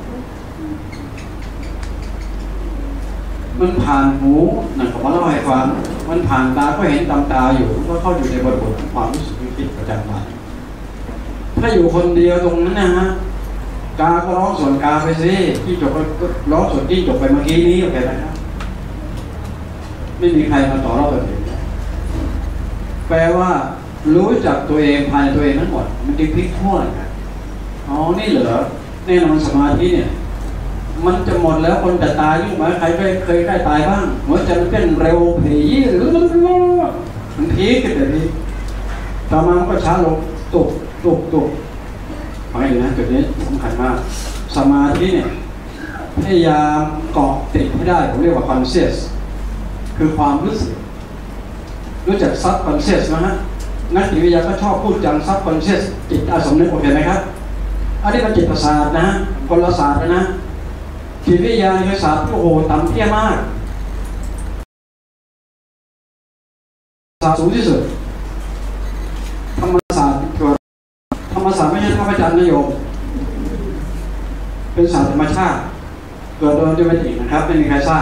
มันผ่านหูนั่นก็มาเล่าให้ฟังมันผ่านตาก็เห็นตามตาอยู่ก็เข้าอยู่ในบริบทของความรู้สึกนึกคิดประจำวันถ้าอยู่คนเดียวตรงนั้นนะฮะกาก็ร้องส่วนกาไปสิที่จบก็ร้องส่วนที่จบไปเมื่อกี้นี้โอเคไหมครับไม่มีใครมาต่อรอบตัวเองแปลว่ารู้จักตัวเองภายในตัวเองทั้งหมดมันจึงพลิกขั้วกันอ๋อนี่เหรอแน่นอนสมาธิเนี่ยมันจะหมดแล้วคนจะตายยุ่งไหมใครเคยเคยใกล้ตายบ้างหัวใจมันเต้นเร็วผีหรือมันพีคขึ้นแบบนี้ต่อมามันก็ช้าลงตุกตุกตุกฟังอย่างนั้นจุดนี้สำคัญมากสมาธิเนี่ยพยายามเกาะติดให้ได้ผมเรียกว่า conscious คือความรู้สึกรู้จัก subconscious นะฮะนักจิตวิทยาก็ชอบพูดจัง subconscious จิตอาสมนึกโอเคไหมครับอันนี้เป็นจิตประสาทนะฮะคนละศาสตร์นะจิตวิทยาคือศาสตร์ที่โอ้โหต่ำเตี้ยมากศาสตร์สูงที่สุดธรรมศาสตร์คือธรรมศาสตร์ไม่ใช่พระอาจารย์นโยมเป็นศาสตร์ธรรมชาติเกิดโดยธรรมชาตินะครับไม่มีใครสร้าง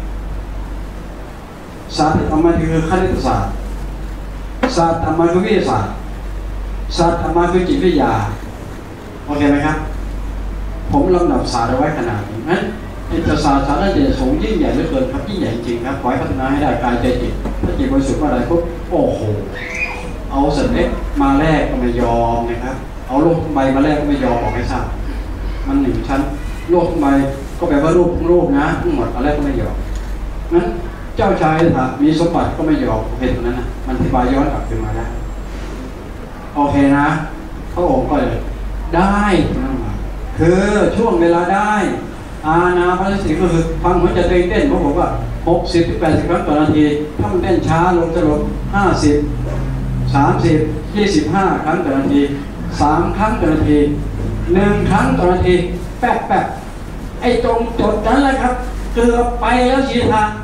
ศาสตร์ธรรมะคือคณิตศาสตร์ศาสตร์ธรรมะคือวิทยาศาสตร์ศาสตร์ธรรมะคือจิตวิทยาโอเคไหมครับผมลำดับศาสตร์เอาไว้ขนาดนี้นั้นจิตศาสตร์ศาสตร์นั้นจะสูงยิ่งใหญ่เหลือเกินครับยิ่งใหญ่จริงครับขอให้พัฒนาให้ได้กายใจจิตถ้าจิตบริสุทธิ์ว่าอะไรปุ๊บโอ้โหเอาสันเล็กมาแรกก็ไม่ยอมนะครับเอาโลกใบมาแรกก็ไม่ยอมบอกให้ทราบมันหนึ่งชั้นโลกใบก็แปลว่ารูปทั้งรูปนะทั้งหมดอะไรก็ไม่ยอมนั้นเจ้าชายถ้ามีสมบัติก็ไม่ยอมเห็นตรงนั้นนะมันอธิบายย้อนกลับขึ้นมาได้โอเคนะพระองค์ก็เลยได้คือช่วงเวลาได้อาณาปานสติก็คือฟังหัวใจตัวเองเต้นเพราะผมว่าหกสิบถึงแปดสิบครั้งต่อนาทีถ้ามันเต้นช้าลงจะลงห้าสิบสามสิบยี่สิบห้าครั้งต่อนาทีสามครั้งต่อนาทีหนึ่งครั้งต่อนาทีแป๊บแป๊บไอ้ตรงจุดนั้นแหละครับเกือบไปแล้วชีทา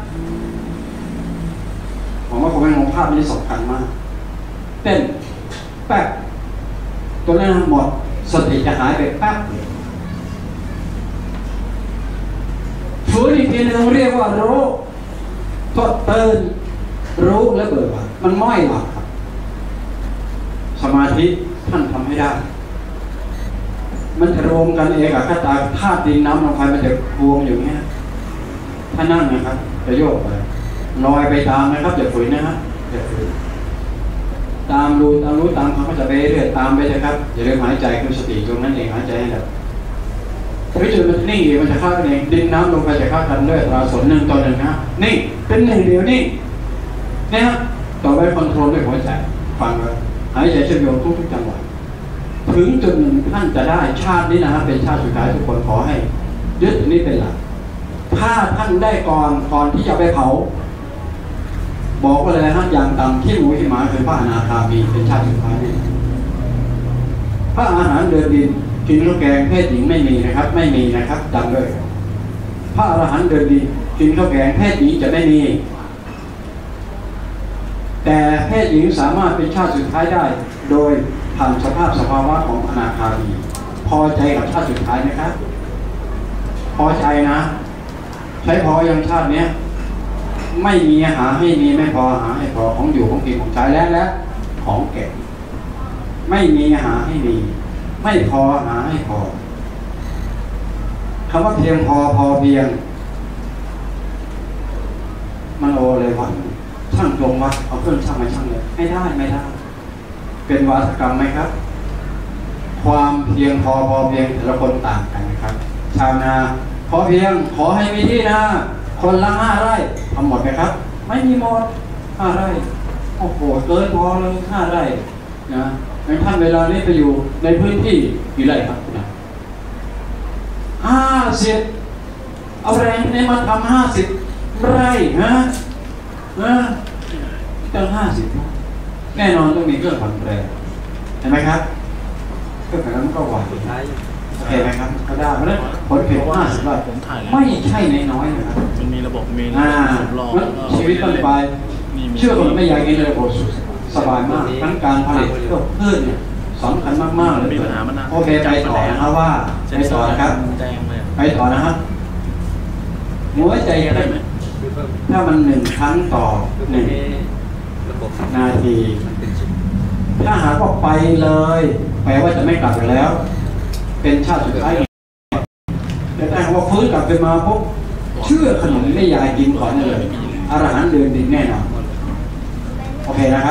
ผมว่าผมเป็นของภาพนี้สำคัญมากเต้นแป๊บตัวนั้นหมดสติจะหายไปแป๊บฝืนอีกทีนึงเรียกว่ารู้ทดเตือนรู้และเบิกบานมันม้อยหลับครับสมาธิท่านทำให้ได้มันจะรวมกันเองกับคตาธาตุดินน้ำลมไฟมันจะรวมอยู่เงี้ยถ้านั่งนะครับจะโยกไปลอยไปตามนะครับอย่าฝืนนะฮะอย่าฝืนตามรู้ตามรู้ตามเขาก็จะไปเรื่อยตามไปเลยครับอย่าลืมหายใจคือสติตรงนั้นเองหายใจให้แบบวิจุมันนิ่งเองมันจะเข้ากันเองดินน้ำลมไฟจะเข้ากันด้วยเราส่วนหนึ่งต่อหนึ่งนะนิ่งเป็นหนึ่งเดียวนิ่งเนี่ยต่อไปคอนโทรลด้วยหัวใจฟังเลยหายใจเชื่อมโยงทุกๆจังหวะถึงจุดหนึ่งท่านจะได้ชาตินี้นะฮะเป็นชาติสุดท้ายทุกคนขอให้ยึดนี้เป็นหลักถ้าท่านได้ก่อนก่อนที่จะไปเผาบอกว่าอะไรฮะอย่างต่ำที่หมูที่หมาคือพระอนาคามีเป็นชาติสุดท้ายนี่พระอาหารเดินดินกินข้าวแกงเพศหญิงไม่มีนะครับไม่มีนะครับจำเลยพระอรหันต์เดินดินกินข้าวแกงเพศหญิงจะไม่มีแต่เพศหญิงสามารถเป็นชาติสุดท้ายได้โดยผ่านสภาพสภาวะของอนาคามีพอใจกับชาติสุดท้ายไหมครับพอใจนะใช้พอยังชาติเนี้ยไม่มีหาให้มีไม่พอหาให้พอของอยู่ของกินของใช้แล้วและของเก็บไม่มีหาให้มีไม่พอหาให้พอคำว่าเพียงพอพอเพียงมันโอเลยวันช่างตรงวัดเอาเครื่องช่างมาช่างเลยไม่ได้ไม่ได้เป็นวาทกรรมไหมครับความเพียงพอพอเพียงแต่ละคนต่างกันนะครับชาวนาพอเพียงขอให้มีที่นาคนละห้าไร่ทำหมดไหมครับไม่มีหมดห้าไร่โอ้โหเกินพอเลยห้าไร่นะในท่านเวลานี้ไปอยู่ในพื้นที่กี่ไร่ครับนะห้าสิบเอาแรงนี้มาทำห้าสิบไร่ฮะนะตั้งห้าสิบแน่นอนต้องมีเครื่องปั่นแรงเห็นไหมครับเครื่องปั่นนั้นก็ไหวเห็นไหมครับก็ได้เพราะฉะนั้นผลผลิตห้าสิบไร่ไม่ใช่น้อยๆนะครับมันมีระบบมีระอ่าบบรองชีวิตต้นไปเชื่อคนไม่อยากกินเลยโอ้สบายมากทั้งการผลิตก็พืชเนี่ยสำคัญมากๆเลยมีปัญหามานานโอเคไปต่อนะครับว่าไปต่อนะครับแดงเลยไปต่อนะครับหัวใจเต้นถ้ามันหนึ่งครั้งต่อหนึ่งนาทีถ้าหากว่าไปเลยแปลว่าจะไม่กลับไปแล้ว เป็นชาติสุดท้ายแต่ถ้าหากว่าฟื้นกลับไปมาพบเชื่อขนมไม่ยายกินก่อนเลยอรหันต์เดินดินแน่นอนโอเคนะครับ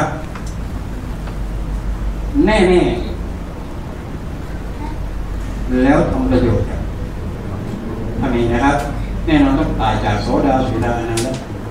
แน่แน่แล้วทำประโยชน์กันถ้ามีนะครับแน่นอนต้องตายจากโสดาสีดาอนาคต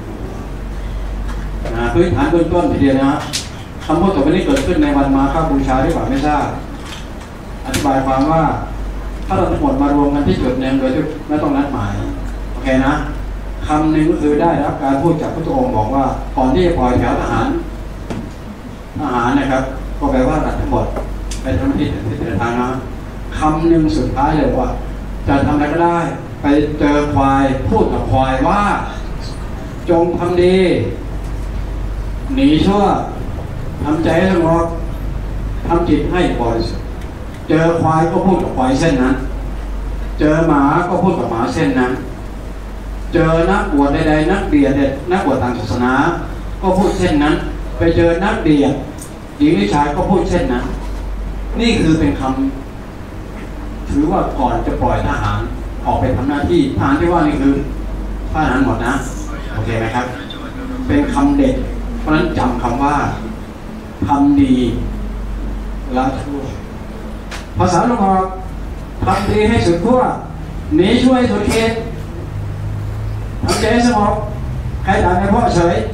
นะพื้นฐานเบื้องต้นทีเดียวนะคำพูดต่อไปนี้เกิดขึ้นในวันมาฆบูชาหรือเปล่าไม่ทราบอธิบายความว่าถ้าเราทั้งหมดมารวมกันที่จุดหนึ่งโดยที่ไม่ต้องนัดหมายโอเคนะคำหนึ่งก็คือได้รับการพูดจากพระองค์บอกว่าก่อนที่จะปล่อยแถวทหารทหารนะครับก็แปลว่ารัฐทั้งหมดไปทำที่ที่เดินทางนะคำหนึ่งสุดท้ายเลยว่าจะทำอะไรก็ได้ไปเจอควายพูดกับควายว่าจงทำดีหนีชั่วทำใจให้สงบทำจิตให้บริสุทธิ์เจอควายก็พูดกับควายเส้นนั้นเจอหมาก็พูดกับหมาเส้นนั้นเจอนักบวชใดๆนักเบียดเด็ดนักบวชต่างศาสนาก็พูดเช่นนั้นไปเจอนักเบียดหญิงหรือชายก็พูดเช่นนั้นนี่คือเป็นคำถือว่าก่อนจะปล่อยทหารออกไปทำหน้าที่ทหารที่ว่านี่คือทหารหมดนะโอเคไหมครับเป็นคำเด็ดเพราะฉะนั้นจำคำว่าทำดีละชั่วภาษาหลวงพ่อทำดีให้สุดขั้วหนีช่วยสุดเขตทำใจให้สงบใครด่าในพ่อเฉย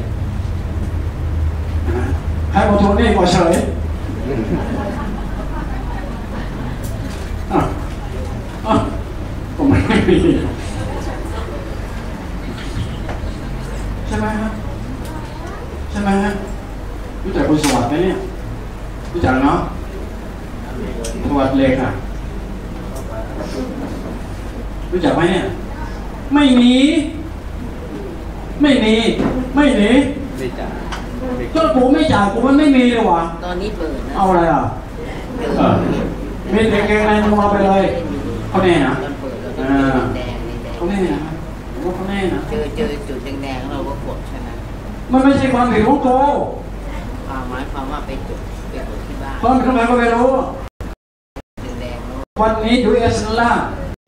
ใครบอกทวงนี่ก็เฉยอ่ะอ่ะผมไม่มีใช่ไหมฮะใช่ไหมฮะรู้จักคุณสวัสดิ์ไหมเนี่ยรู้จักเนาะสวัสดิ์เล็กอ่ะรู้จักไหมเนี่ยไม่หนีไม่หนีไม่หนีก็กูไม่จ่ายกูมันไม่มีเลยวะตอนนี้เปิดนะเอาอะไรอ่ะเออมีเด็กๆอะไรมึงเอาไปเลยเขาแน่นะอ่าเขาแน่นะผมว่าเขาแน่นะเจอเจอจุดแดงๆเราก็กดใช่ไหมมันไม่ใช่ความผิดของโกความหมายความว่าไปจุดไปจุดที่บ้านความผิดของใครก็ไม่รู้แดงๆวันนี้ยูเอสล่า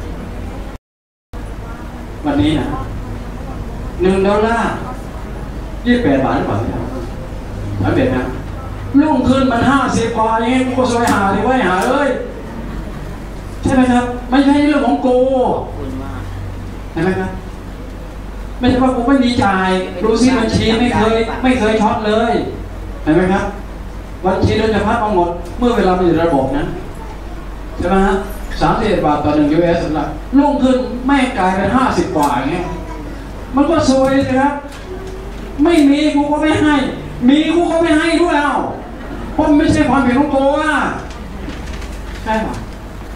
วันนี้นะหนึ่งดอลลาร์ยี่สิบแปดบาทหรือเปล่าอันเด็ดนะลุ่งขึ้นมันห้าสิบกว่าอย่างนี้กูก็สวยหาเลยไว้หาเอ้ยใช่ไหมครับไม่ใช่เรื่องของกูคุณว่าใช่ไหมครับไม่ใช่ว่ากูไม่มีจ่ายดูซิบัญชีไม่เคยไม่เคยช็อตเลยเห็นไหมครับบัญชีโดยเฉพาะทั้งหมดเมื่อเวลามันอยู่ในระบบนั้นใช่ไหมฮะสามสิบบาทต่อหนึ่งยูเอสสำหรับลุ่งขึ้นไม่กลายเป็นห้าสิบกว่าอย่างเงี้ยมันก็ซวยสิครับไม่มีกูก็ไม่ให้มีกูก็ไม่ให้ด้วยเอาเพราะมันไม่ใช่ความผิดของกูอ่ะใช่ป่ะ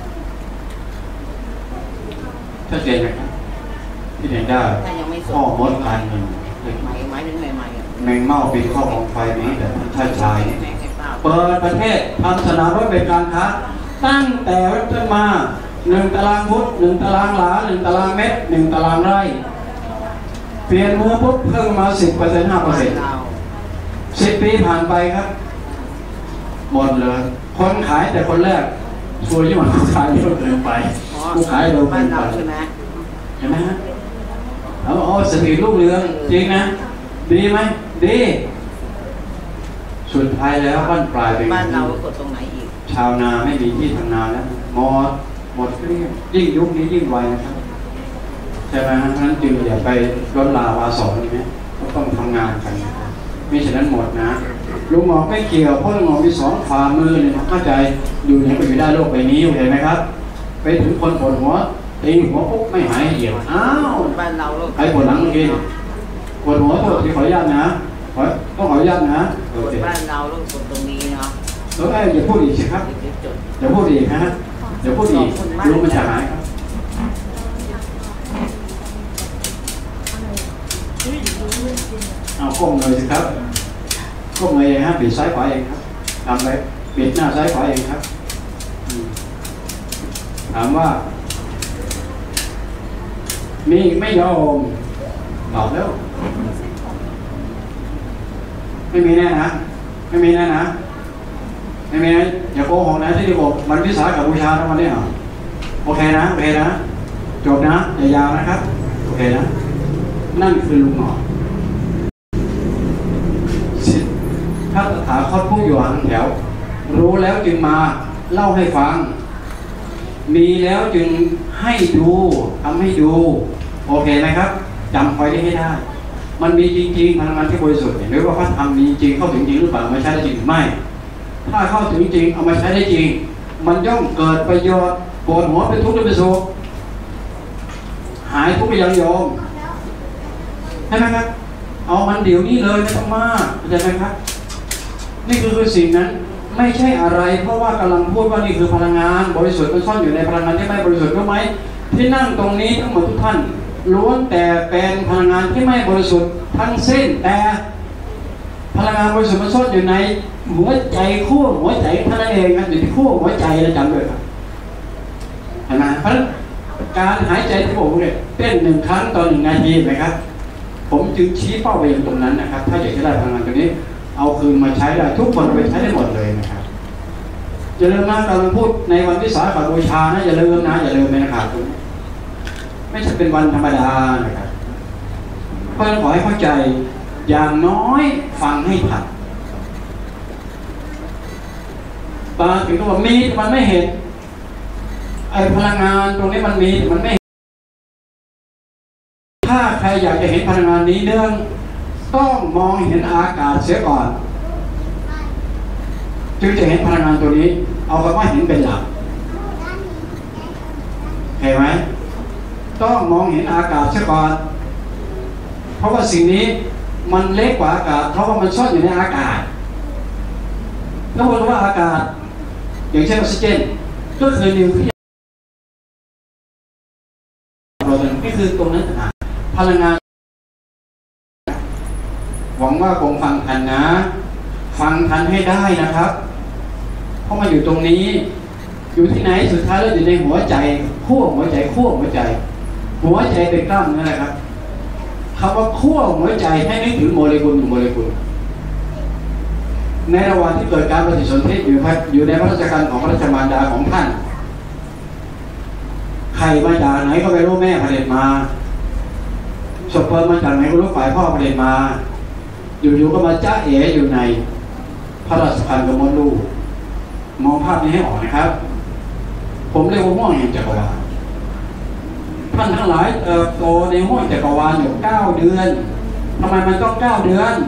ชัดเจนไหมครับที่ไหนได้ข้อมดการเงินไม้ไม้นึงใหม่ๆอ่ะแมงเม่าปีนเข้าของไฟนี้แต่ท่านชายเปิดประเทศทำสนามรบเป็นการค้าตั้งแต่วัฒนมาหนึ่งตารางฟุตหนึ่งตารางหลาหนึ่งตารางเมตรหนึ่งตารางไร่เปลี่ยนมือปุ๊บเพิ่มมาสิบเปอร์เซ็นต์ห้าเปอร์เซ็นต์สิบปีผ่านไปครับหมดเลยคนขายแต่คนแรกช่วยยิ่งกว่าขายเยอะเกินไปผู้ขายเร็วเกินไปเห็นไหมฮะแล้วอ๋อสถิติลูกเรืองจริงนะดีไหมดีสุดท้ายแล้วบ้านปลายเป็นบ้านเรากดตรงไหนอีกชาวนาไม่มีที่ทำนาแล้วหมดหมดเกลี้ยงยิ่งยุคนี้ยิ่งไวนะครับใช่ไหมฮะฉะนั้นจึงอย่าไปล้นลาวาสอนนี่ไหมก็ต้องทำงานกันมิฉะนั้นหมดนะลุงหมอไม่เกี่ยวเพราะลุงหมอมีสองฝ่ามือเนี่ยเข้าใจอยู่ไหนก็อยู่ได้โลกใบนี้เห็นไหมครับไปถึงคนปวดหัวตีหัวปุ๊บไม่หายเหี่ยวอ้าวบ้านเราใครปวดหลังเมื่อกี้ปวดหัวโทษที่ขออนุญาตนะขอต้องขออนุญาตนะบ้านเราต้องกดตรงนี้เนาะแล้วไอ้อย่าพูดอีกสิครับอย่าพูดอีกนะฮะอย่าพูดอีกลุงมันจะหายครับเอาก้มเลยสิครับก้มเลยเองฮะบิดซ้ายขวาเองครับทำไปบิดหน้าซ้ายขวาเองครับถามว่ามีไม่ยอมตอบแล้วไม่มีแน่นะไม่มีแน่นะไม่มีนะอย่าโกหกนะที่ที่บอกมันวิสาขบูชาทั้งวันนี้เหรอโอเคนะโอเคนะจบนะอย่ายาวนะครับโอเคนะนั่นคือลุงหมอถ้าตถาคตผู้อยู่ห่างแถวรู้แล้วจึงมาเล่าให้ฟังมีแล้วจึงให้ดูทำให้ดูโอเคไหมครับจำคอยได้ให้ได้มันมีจริงๆพลังงานที่บริสุทธิ์หรือว่าพระธรรมมีจริงเข้าถึงจริงหรือเปล่าไม่ใช่ได้จริงหรือไม่ถ้าเข้าถึงจริงเอามาใช้ได้จริงมันย่อมเกิดประโยชน์ปวดหัวเป็นทุกข์เป็นสุขหายทุกข์ไปยังโยมใช่ไหมครับเอามันเดี๋ยวนี้เลยไม่ต้องมากเข้าใจไหมครับนี่คือคือสิ่งนั้นไม่ใช่อะไรเพราะว่ากำลังพูดว่านี่คือพลังงานบริสุทธิ์มันซ่อนอยู่ในพลังงานที่ไม่บริสุทธิ์รู้ไหมที่นั่งตรงนี้ทั้งหมดทุกท่านล้วนแต่เป็นพลังงานที่ไม่บริสุทธิ์ทั้งสิ้นแต่พลังงานบริสุทธิ์มันซ่อนอยู่ในหัวใจขั้วหัวใจท่านเองนะอยู่ที่ขั้วหัวใจนะจำเลยครับเห็นไหมเพราะการหายใจที่ผมเนี่ยเต้นหนึ่งครั้งต่อหนึ่งนาทีไหมครับผมจึงชี้เป้าไปอย่างตรงนั้นนะครับถ้าอยากจะได้พลังงานตรงนี้เอาคืนมาใช้ได้ทุกคนไปใช้ได้หมดเลยนะครับอย่าลืมนะการพูดในวันวิสาขบูชานะอย่าลืมนะอย่าลืมนะครับไม่ใช่เป็นวันธรรมดานะครับเพราะฉะนั้นขอให้เข้าใจอย่างน้อยฟังให้ถัดตาถึงก็บอกมีมันไม่เห็นไอ้พลังงานตรงนี้มันมีมันไม่ถ้าใครอยากจะเห็นพลังงานนี้เนื่องต้องมองเห็นอากาศเสียก่อนจึงจะเห็นพลังงานตัวนี้เอาคำว่าเห็นเป็นหลักเห็นไหมต้องมองเห็นอากาศเสียก่อนเพราะว่าสิ่งนี้มันเล็กกว่าอากาศเพราะว่ามันซ่อนอยู่ในอากาศแล้วพูดว่าอากาศอย่างเช่นออกซิเจนก็คือนิวเคลียร์นี่คือตรงนั้นพลังงานหวังว่าคงฟังทันนะฟังทันให้ได้นะครับเพราะมาอยู่ตรงนี้อยู่ที่ไหนสุดท้ายแล้วอยู่ในหัวใจขั้วหัวใจขั้วหัวใจหัวใจเป็นกล้ามเนื้อนะครับคำว่าขั้วหัวใจให้นึกถึงโมเลกุลโมเลกุลในระหว่างที่เกิดการปฏิสนธิอยู่อยู่ในพระราชการของพระราชมารดาของท่านใครมาจากไหนก็ไม่รู้แม่ผลิตมาสเปิร์มมาจากไหนก็รู้ฝ่ายพ่อผลิตมาอยู่ๆก็มาจ้าเอ๋อยู่ในพระราชทานกับมดลูกมองภาพนี้ให้ออกนะครับผมเรียกว่าห้วงแห่งจักรวาลท่านทั้งหลายเติบโตในห้วงจักรวาลอยู่เก้าเดือนทำไมมันต้องเก้าเดือน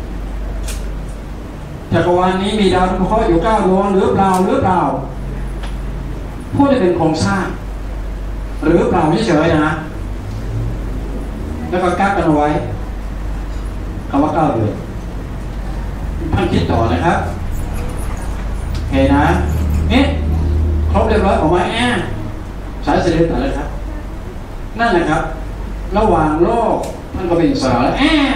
จักรวาลนี้มีดาวดวงเคราะห์อยู่เก้าดวงหรือเปล่าหรือเปล่าพูดได้เป็นโครงสร้างหรือเปล่าไม่เฉยนะแล้วก็กักกันไว้คำว่าเก้าเดือนท่านคิดต่อนะครับโอเคนะนี่ครบเรียบร้อยออกมาแอบสายเสด็จตัดเลยครับนั่นแหละครับระหว่างโลกท่านก็เป็นอิสระแล้วแอบ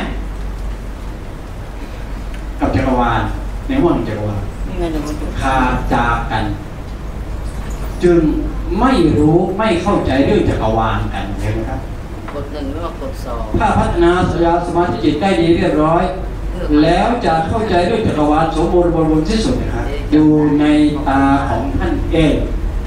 กับจักรวาลในห้วงจักรวาลขาดจากกันจึงไม่รู้ไม่เข้าใจเรื่องจักรวาลกันเห็นไหมครับกดหนึ่งหรือว่ากดสองถ้าพัฒนาสัญญาสมาธิจิตได้ดีเรียบร้อยแล้วจะเข้าใจเรื่องจักรวาลสมบูรณ์บริบูรณ์ที่สุดนะครับอยู่ในตาของท่านเอง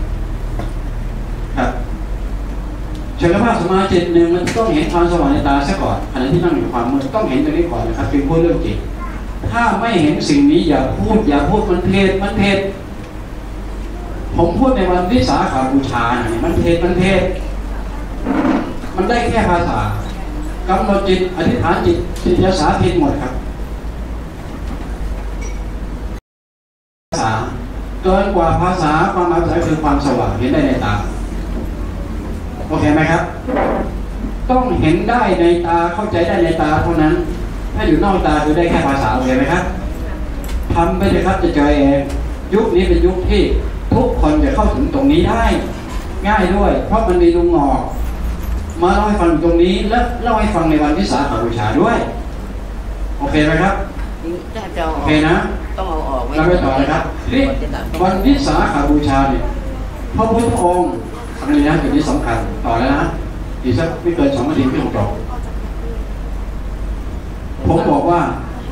ครับฉันภาพสมาธิหนึ่งมันต้องเห็นความสว่างในตาซะก่อนขณะที่นั่งอยู่ความมืดต้องเห็นตรงนี้ก่อนนะครับจึงพูดเรื่องจิตถ้าไม่เห็นสิ่งนี้อย่าพูดอย่าพูดมันเพศมันเพศผมพูดในวันวิสาขบูชาเนี่ยมันเพศมันเพศมันได้แค่ภาษากำหนดจิตอธิษฐานจิตจิตยาสาผิดหมดครับภาษาเกินกว่าภาษาความหมายภาษาคือความสว่างเห็นได้ในตาโอเคไหมครับต้องเห็นได้ในตาเข้าใจได้ในตาเท่านั้นถ้าอยู่นอกตาคือได้แค่ภาษาโอเคไหมครับทำไปเลยครับจะเจอเองยุคนี้เป็นยุคที่ทุกคนจะเข้าถึงตรงนี้ได้ง่ายด้วยเพราะมันมีลุงงอกมาเล่าให้ฟังตรงนี้และเล่าให้ฟังในวันวิสาขบูชาด้วยโอเคไหมครับโอเคนะต้องเอาออกเราไปต่อเลยครับนี่วันวิสาขบูชาเนี่ยพระพุทธองค์อันนี้นะจุดนี้สำคัญต่อแล้วนะอีกสักไม่เกินสองนาทีไม่ต้องตกผมบอกว่า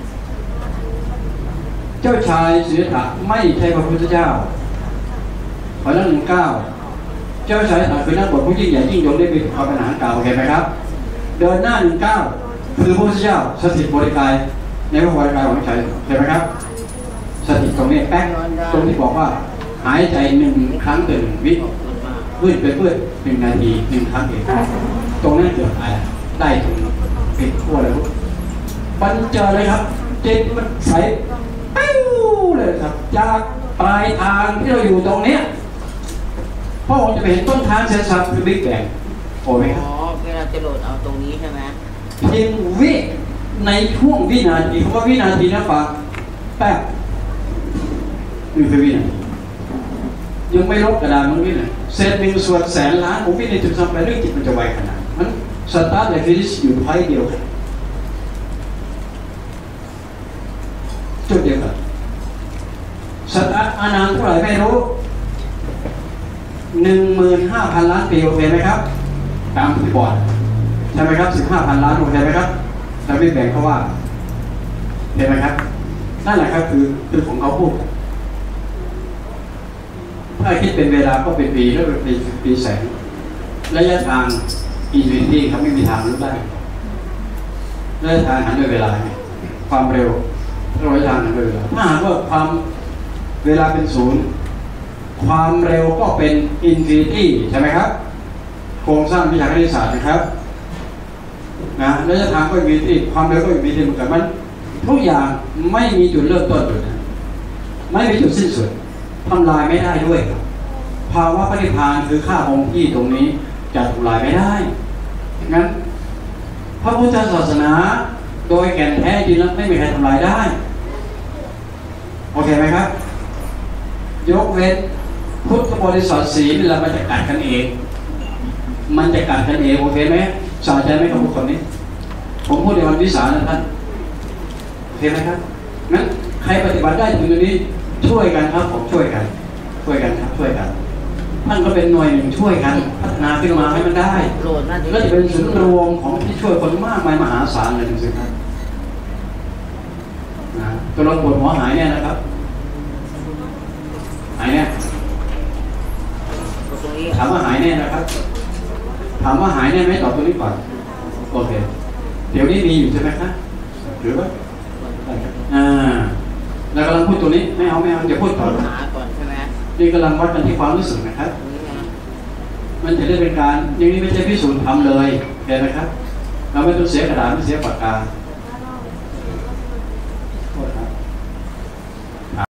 เจ้าชายสิทธัตถะไม่ใช่พระพุทธเจ้าขอเรื่องหนึ่งเก้าเจ้าชายสิทธัตถะคือนักบวชผู้ยิ่งใหญ่ยิ่งยงได้เป็นความเป็นอาหารเก่าเห็นไหมครับเดินหน้าหนึ่งเก้าคือพระพุทธเจ้าสถิตบริกายในพระบริกายของชายเห็นไหมครับสถิตตรงนี้แป๊กตรงที่บอกว่าหายใจหนึ่งครั้งต่อหนึ่งวิเพื่อไปเพื่อหนึ่งนาทีหนึ่งครั้งเองตรงนั้นเกิดอะไรได้ถึงเป็นขั้วเลยมันเจอเลยครับจิตมันใสปิ้วเลยครับจากปลายทางที่เราอยู่ตรงนี้เพราะผมจะไปเห็นต้นทางเซนซับคือบิ๊กแบงโอ้ไหมครับอ๋อเวลาจะโหลดเอาตรงนี้ใช่ไหมเพียงวิในช่วงวินาทีเพราะว่าวินาทีนะฟังแป๊บนี่คือวินาทียังไม่ลบกระดานมันวินาทีเศษหนึ่งส่วนแสนล้านของวินาทีถึงทำไปเรื่องจิตมันจะไวขนาดมันสตาร์ทเลยฟิสิกส์อยู่ไพ่เดียวกันจุดเดียวกันสตาร์ทอานานเท่าไหร่ไม่รู้หนึ่งหมื่นห้าพันล้านปีโอเคไหมครับตามที่บอร์ดใช่ไหมครับสิบห้าพันล้านโอเคไหมครับแล้วไม่แบ่งเขาว่าเห็นไหมครับนั่นแหละครับคือคือของเขาพูดถ้าคิดเป็นเวลาก็เป็นปีแล้วเป็นปีปีแสงระยะทางอินฟินิตี้เขาไม่มีทางรู้ได้ระยะทางหันด้วยเวลาความเร็วระยะทางหันด้วยเวลาถ้าหากว่าความเวลาเป็นศูนย์ความเร็วก็เป็นอินฟินิตี้ใช่ไหมครับโครงสร้างวิชาคณิตศาสตร์นะครับนะระยะทางก็มีที่ความเร็วก็มีที่เหมือนกันมันทุกอย่างไม่มีจุดเริ่มต้นอยู่นะไม่มีจุดสิ้นสุดทำลายไม่ได้ด้วยภาวะปฏิภาณคือค่าคงที่ตรงนี้จะทำลายไม่ได้งั้นพระพุทธศาสนาโดยแก่นแท้จริงแล้วไม่มีใครทำลายได้โอเคไหมครับยกเว้นพุทธบริษัทสีเวลามันจะกัดกันเองมันจะกัดกันเองโอเคไหมสาใจไหมกับบุคคลนี้ผมพูดในวันวิสาขนะท่านโอเคไหมครับงั้นใครปฏิบัติได้ถึงตรงนี้ช่วยกันครับผมช่วยกันช่วยกันครับช่วยกันท่านก็เป็นหน่วยหนึ่งช่วยกันพัฒนาขึ้นมาให้มันได้แล้วจะเป็นศูนย์รวมของที่ช่วยคนมากมายมหาศาลเลยจริงๆครับนะตัวเราปวดหัวหายเนี่ยนะครับหายเนี่ยถามว่าหายแน่นะครับถามว่าหายแน่ไหมตอบตัวนี้ก่อนโอเคเดี๋ยวนี้มีอยู่ใช่ไหมครับหรือว่าอ่าเรากำลังพูดตัวนี้ไม่เอาไม่เอาจะพูดต่อหาก่อนใช่ไหมนี่กำลังวัดกันที่ความรู้สึกนะครับมันจะได้เป็นการอย่างนี้ไม่ใช่พิสูจน์ทำเลยเห็นไหมครับเราไม่ต้องเสียกระดาษไม่เสียปากกา